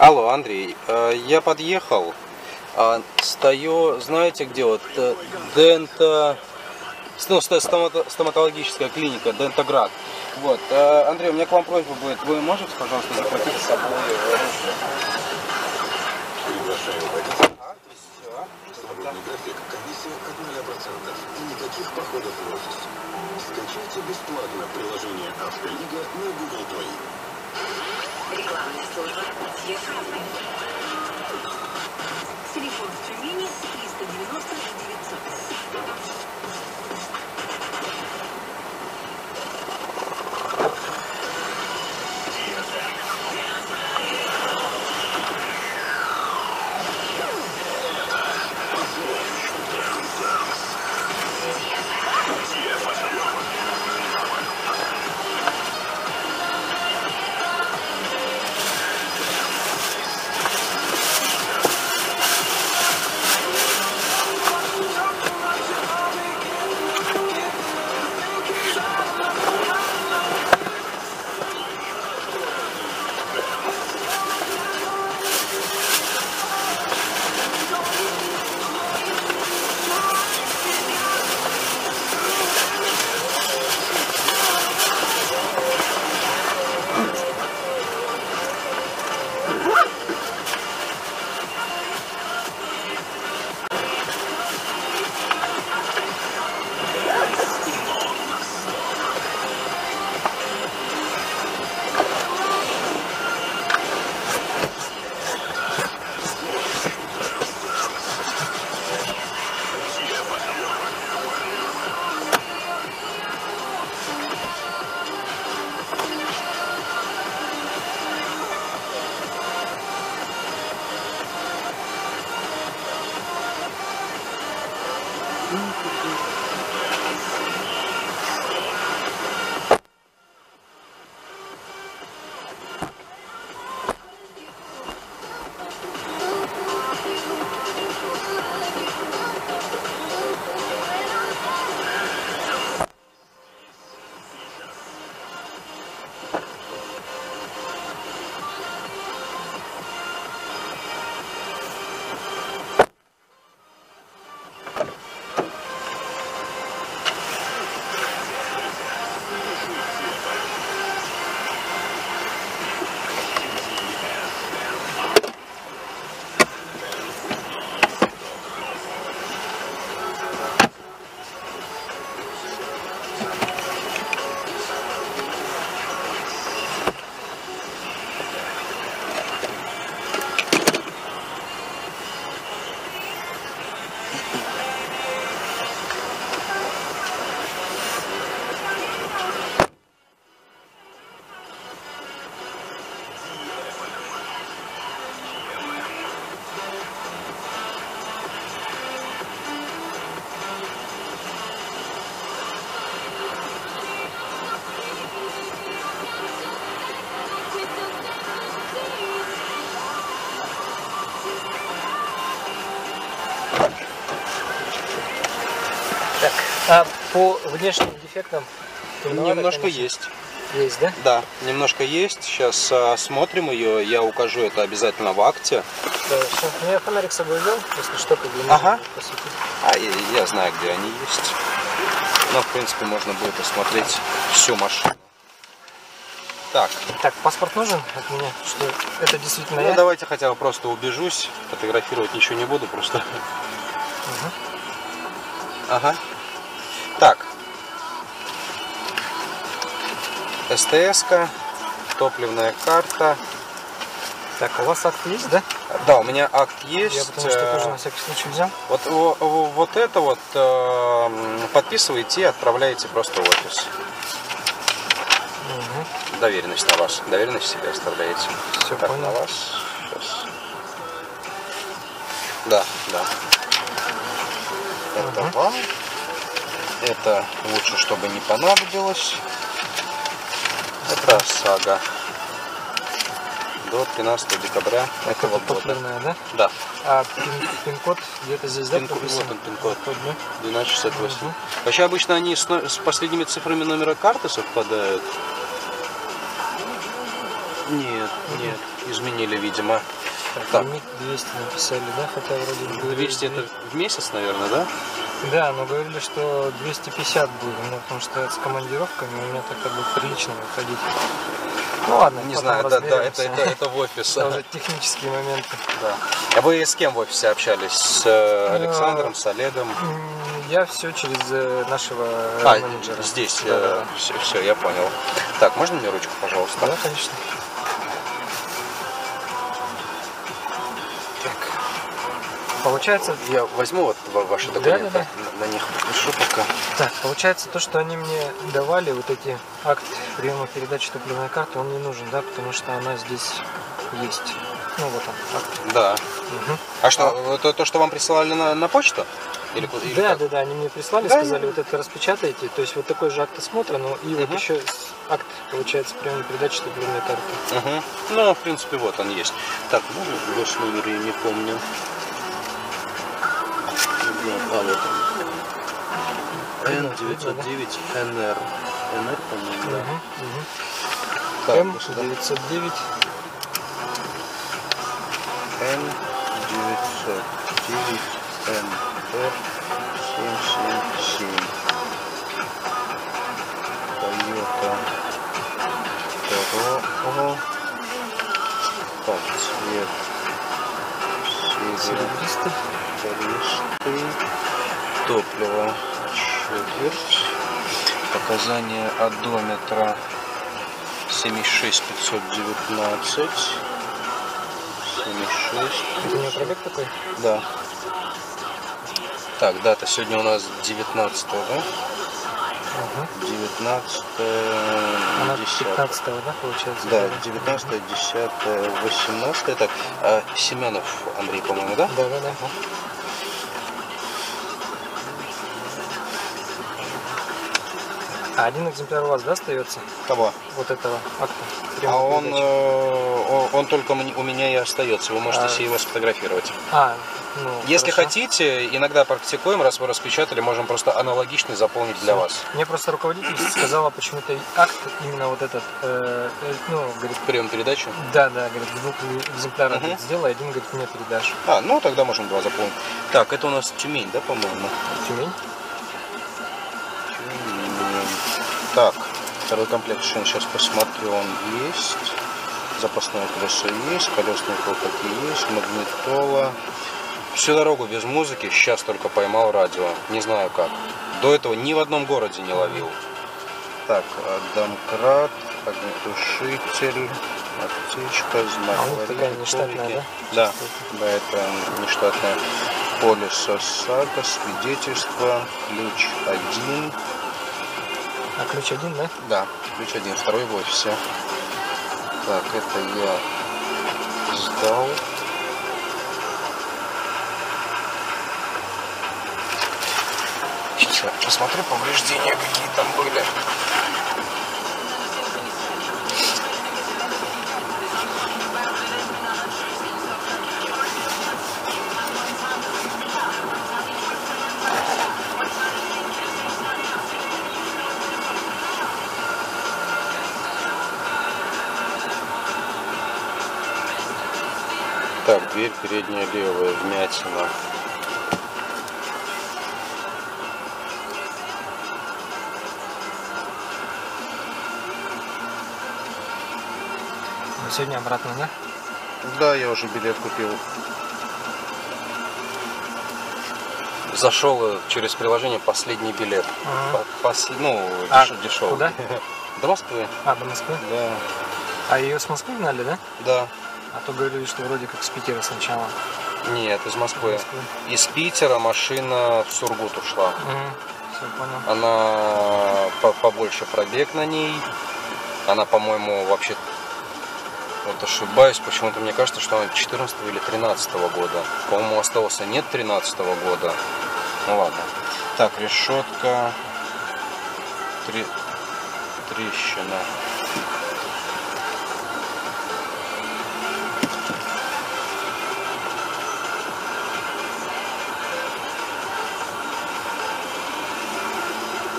Алло, Андрей, э, я подъехал, э, стою, знаете где вот, э, Дента, ну, стомато, стоматологическая клиника, Дентоград. Вот, э, Андрей, у меня к вам просьба будет, вы можете, пожалуйста, захватить с собой оружие?
Приглашаю водителя. Свободный график, комиссия от нуля процентов и никаких походов в офис. Скачайте бесплатно приложение «Автолига» на Google Play.
Рекламная служба «Съезд-Равный». Телефон в Тюмени триста девяносто девятьсот.
А по внешним дефектам?
Немножко есть.
Есть, да?
Да, немножко есть. Сейчас а, смотрим ее, я укажу это обязательно в акте.
Хорошо. Ну, я фонарик с собой взял, если что, как бы
ага.
посветить.
А я, я знаю, где они есть. Но, в принципе, можно будет осмотреть всю машину. Так.
Так, паспорт нужен от меня, что это действительно
ну,
я?
давайте хотя бы просто убежусь. Фотографировать ничего не буду, просто.
Угу.
Ага. Так. СТС-ка, топливная карта.
Так, у вас акт есть, да?
Да, у меня акт есть.
Я потому что тоже на всякий случай взял.
Вот, вот это вот э, подписываете и отправляете просто в офис.
Угу.
Доверенность на вас. Доверенность себе оставляете.
Все,
так,
понял.
на вас. Сейчас. Да, да. Это
угу.
вам. Это лучше, чтобы не понадобилось. Это ОСАГО. До тринадцатого декабря этого года.
Топливная, да?
Да.
А пин-код где-то здесь,
пин
да?
Вот он пин-код.
двенадцать
шестьдесят восемь.
Угу.
Вообще обычно они с, с последними цифрами номера карты совпадают. Нет, нет, изменили, видимо.
Так,
Так.
лимит двести написали, да? Хотя вроде бы говорили
двести это в месяц, наверное, да?
Да, но говорили, что двести пятьдесят будет, у меня, потому что с командировками у меня так как бы прилично выходить. Ну ладно,
Не
потом
знаю, да, да, это,
разберемся.
это, это в офис.
Это уже технические моменты.
Да. А вы с кем в офисе общались? С э, Александром, с Олегом?
М, Я все через э, нашего
А,
менеджера.
здесь,
Да, да,
э, все, все, я понял. Так, можно мне ручку, пожалуйста?
да, конечно. Получается,
Я возьму вот ва- ваши
Да,
документы,
да, да.
На, на них подпишу пока.
так, получается то, что они мне давали, вот эти акт приема передачи топливной карты, он не нужен, да, потому что она здесь есть. Ну вот он, акт.
Да.
Мгм.
А что, это то, что вам присылали на, на почту? Или, ку- или
Да,
как?
да, да, они мне прислали,
Да,
сказали,
да.
вот это распечатайте, то есть вот такой же акт осмотра, но и вот
Мгм.
еще с- акт, получается, приема передачи топливной карты.
Угу. Ну, в принципе, вот он есть. Так, ну, гос номер я не помню. А, вот он. Н девятьсот девять эн эр. эн эр, по-моему, да.
Мгм, мгм.
Так,
М
сюда.
девятьсот девять.
Н девятьсот девять эн эр семь семь семь. Toyota Corolla. Так, цвет
Серебристый.
серебристый. Топливо четверть. Показания одометра семьдесят шесть пятьсот девятнадцать. семьдесят шесть.
Это у меня пробег такой?
Да. Так, дата сегодня у нас девятнадцатое, да?
Угу.
девятнадцатое,
Она
десятое.
пятнадцатого, да, получается?
Да, девятнадцатое, десятое, восемнадцатое. Так, а Семенов Андрей, по-моему, да?
Да, да, да. А один экземпляр у вас, да, остается?
Кого?
Вот этого акта?
А
приема
он,
передачи?
э, он, он только мне- у меня и остается. Вы можете
А.
себе его сфотографировать.
А, ну,
Если
хорошо.
хотите, иногда практикуем, раз вы распечатали, можем просто аналогичный заполнить для вас.
Мне просто руководитель сказала почему-то акт, именно вот этот, э, э, ну, говорит,
Прием передачи.
да, да, говорит, двух экземпляров
Мгм.
сделай, один, говорит, мне передашь.
А, ну тогда можем два заполнить. Так, это у нас Тюмень, да, по-моему?
Тюмень?
Тюмень. Так, второй комплект шин, сейчас посмотрю, он есть. Запасное колесо есть, колесные колпаки есть, магнитола. Всю дорогу без музыки, сейчас только поймал радио, не знаю как. До этого ни в одном городе не ловил. Так, а, домкрат, огнетушитель, аптечка, знак
А у них такая
аварийной
нештатная,
коврики.
да?
Да, да, это нештатное. Полис ОСАГО, свидетельство, ключ один.
А ключ один, да?
Да, ключ один, второй в офисе. Так, это я сдал. Сейчас я посмотрю повреждения, какие там были. Так, дверь передняя левая, вмятина.
Ну, сегодня обратно, да?
Да, я уже билет купил. Зашел через приложение последний билет.
Ага.
По- пос- Ну,
А,
деш- дешевый.
куда?
До Москвы.
А, до Москвы?
Да.
А ее с Москвы гнали, да?
Да.
А то говорили, что вроде как с Питера сначала.
Нет, из Москвы.
Москвы.
Из Питера машина в Сургут ушла.
Все, понял.
Она по- побольше пробег на ней. Она, по-моему, вообще, вот ошибаюсь, почему-то мне кажется, что она четырнадцатого или тринадцатого года. По-моему, остался нет тринадцатого года. Ну ладно. Так, решетка. Три... Трещина.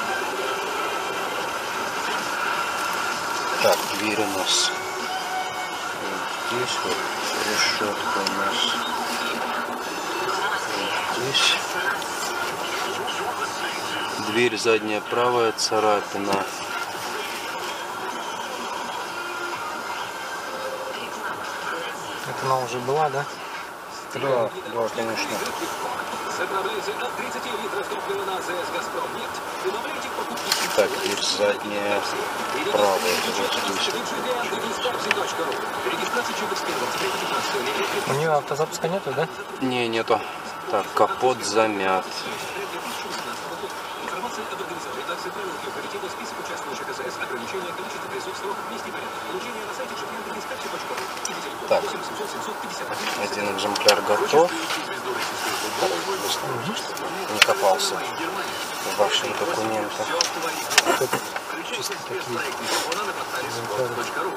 Так, дверь у нас
здесь вот решетка у нас. Здесь дверь задняя правая, царапина.
Это она уже была, да?
Да, да, конечно.
Так, дверь задняя правая.
У нее автозапуска нету, да?
Не, нету. Так, капот замят. Так, один экземпляр готов. Не копался в ваших документах.
Чисто такие экземпляры.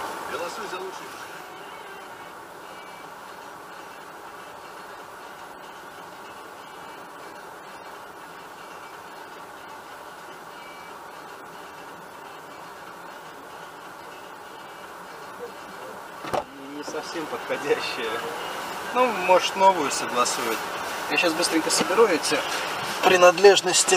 Не совсем подходящие. Ну, может, новую согласуют. Я сейчас быстренько соберу эти принадлежности.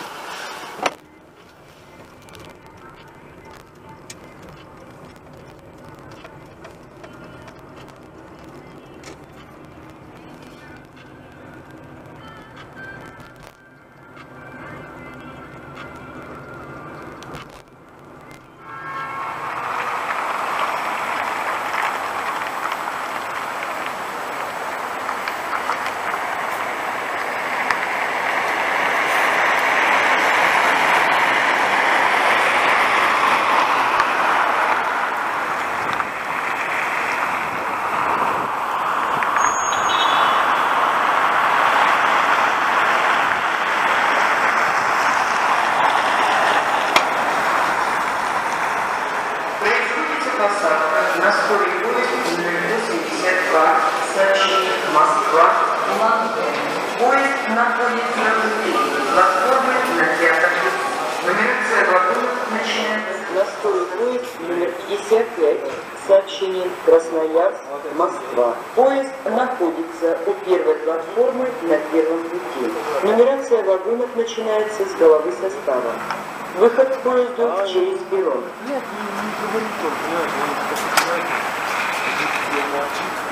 Посадка на скорый поезд номер восемьдесят два, сообщение Москва, Улан-Удэ. Поезд находится внутри платформы на пятом пути. Нумерация вагонов начинается. На скорый поезд номер пятьдесят пять, сообщение Красноярск, Москва. Поезд находится у первой платформы на первом пути. Нумерация вагонов начинается с головы состава. Выход к поезду через перрон. Нет, не говорит он, понимаешь, он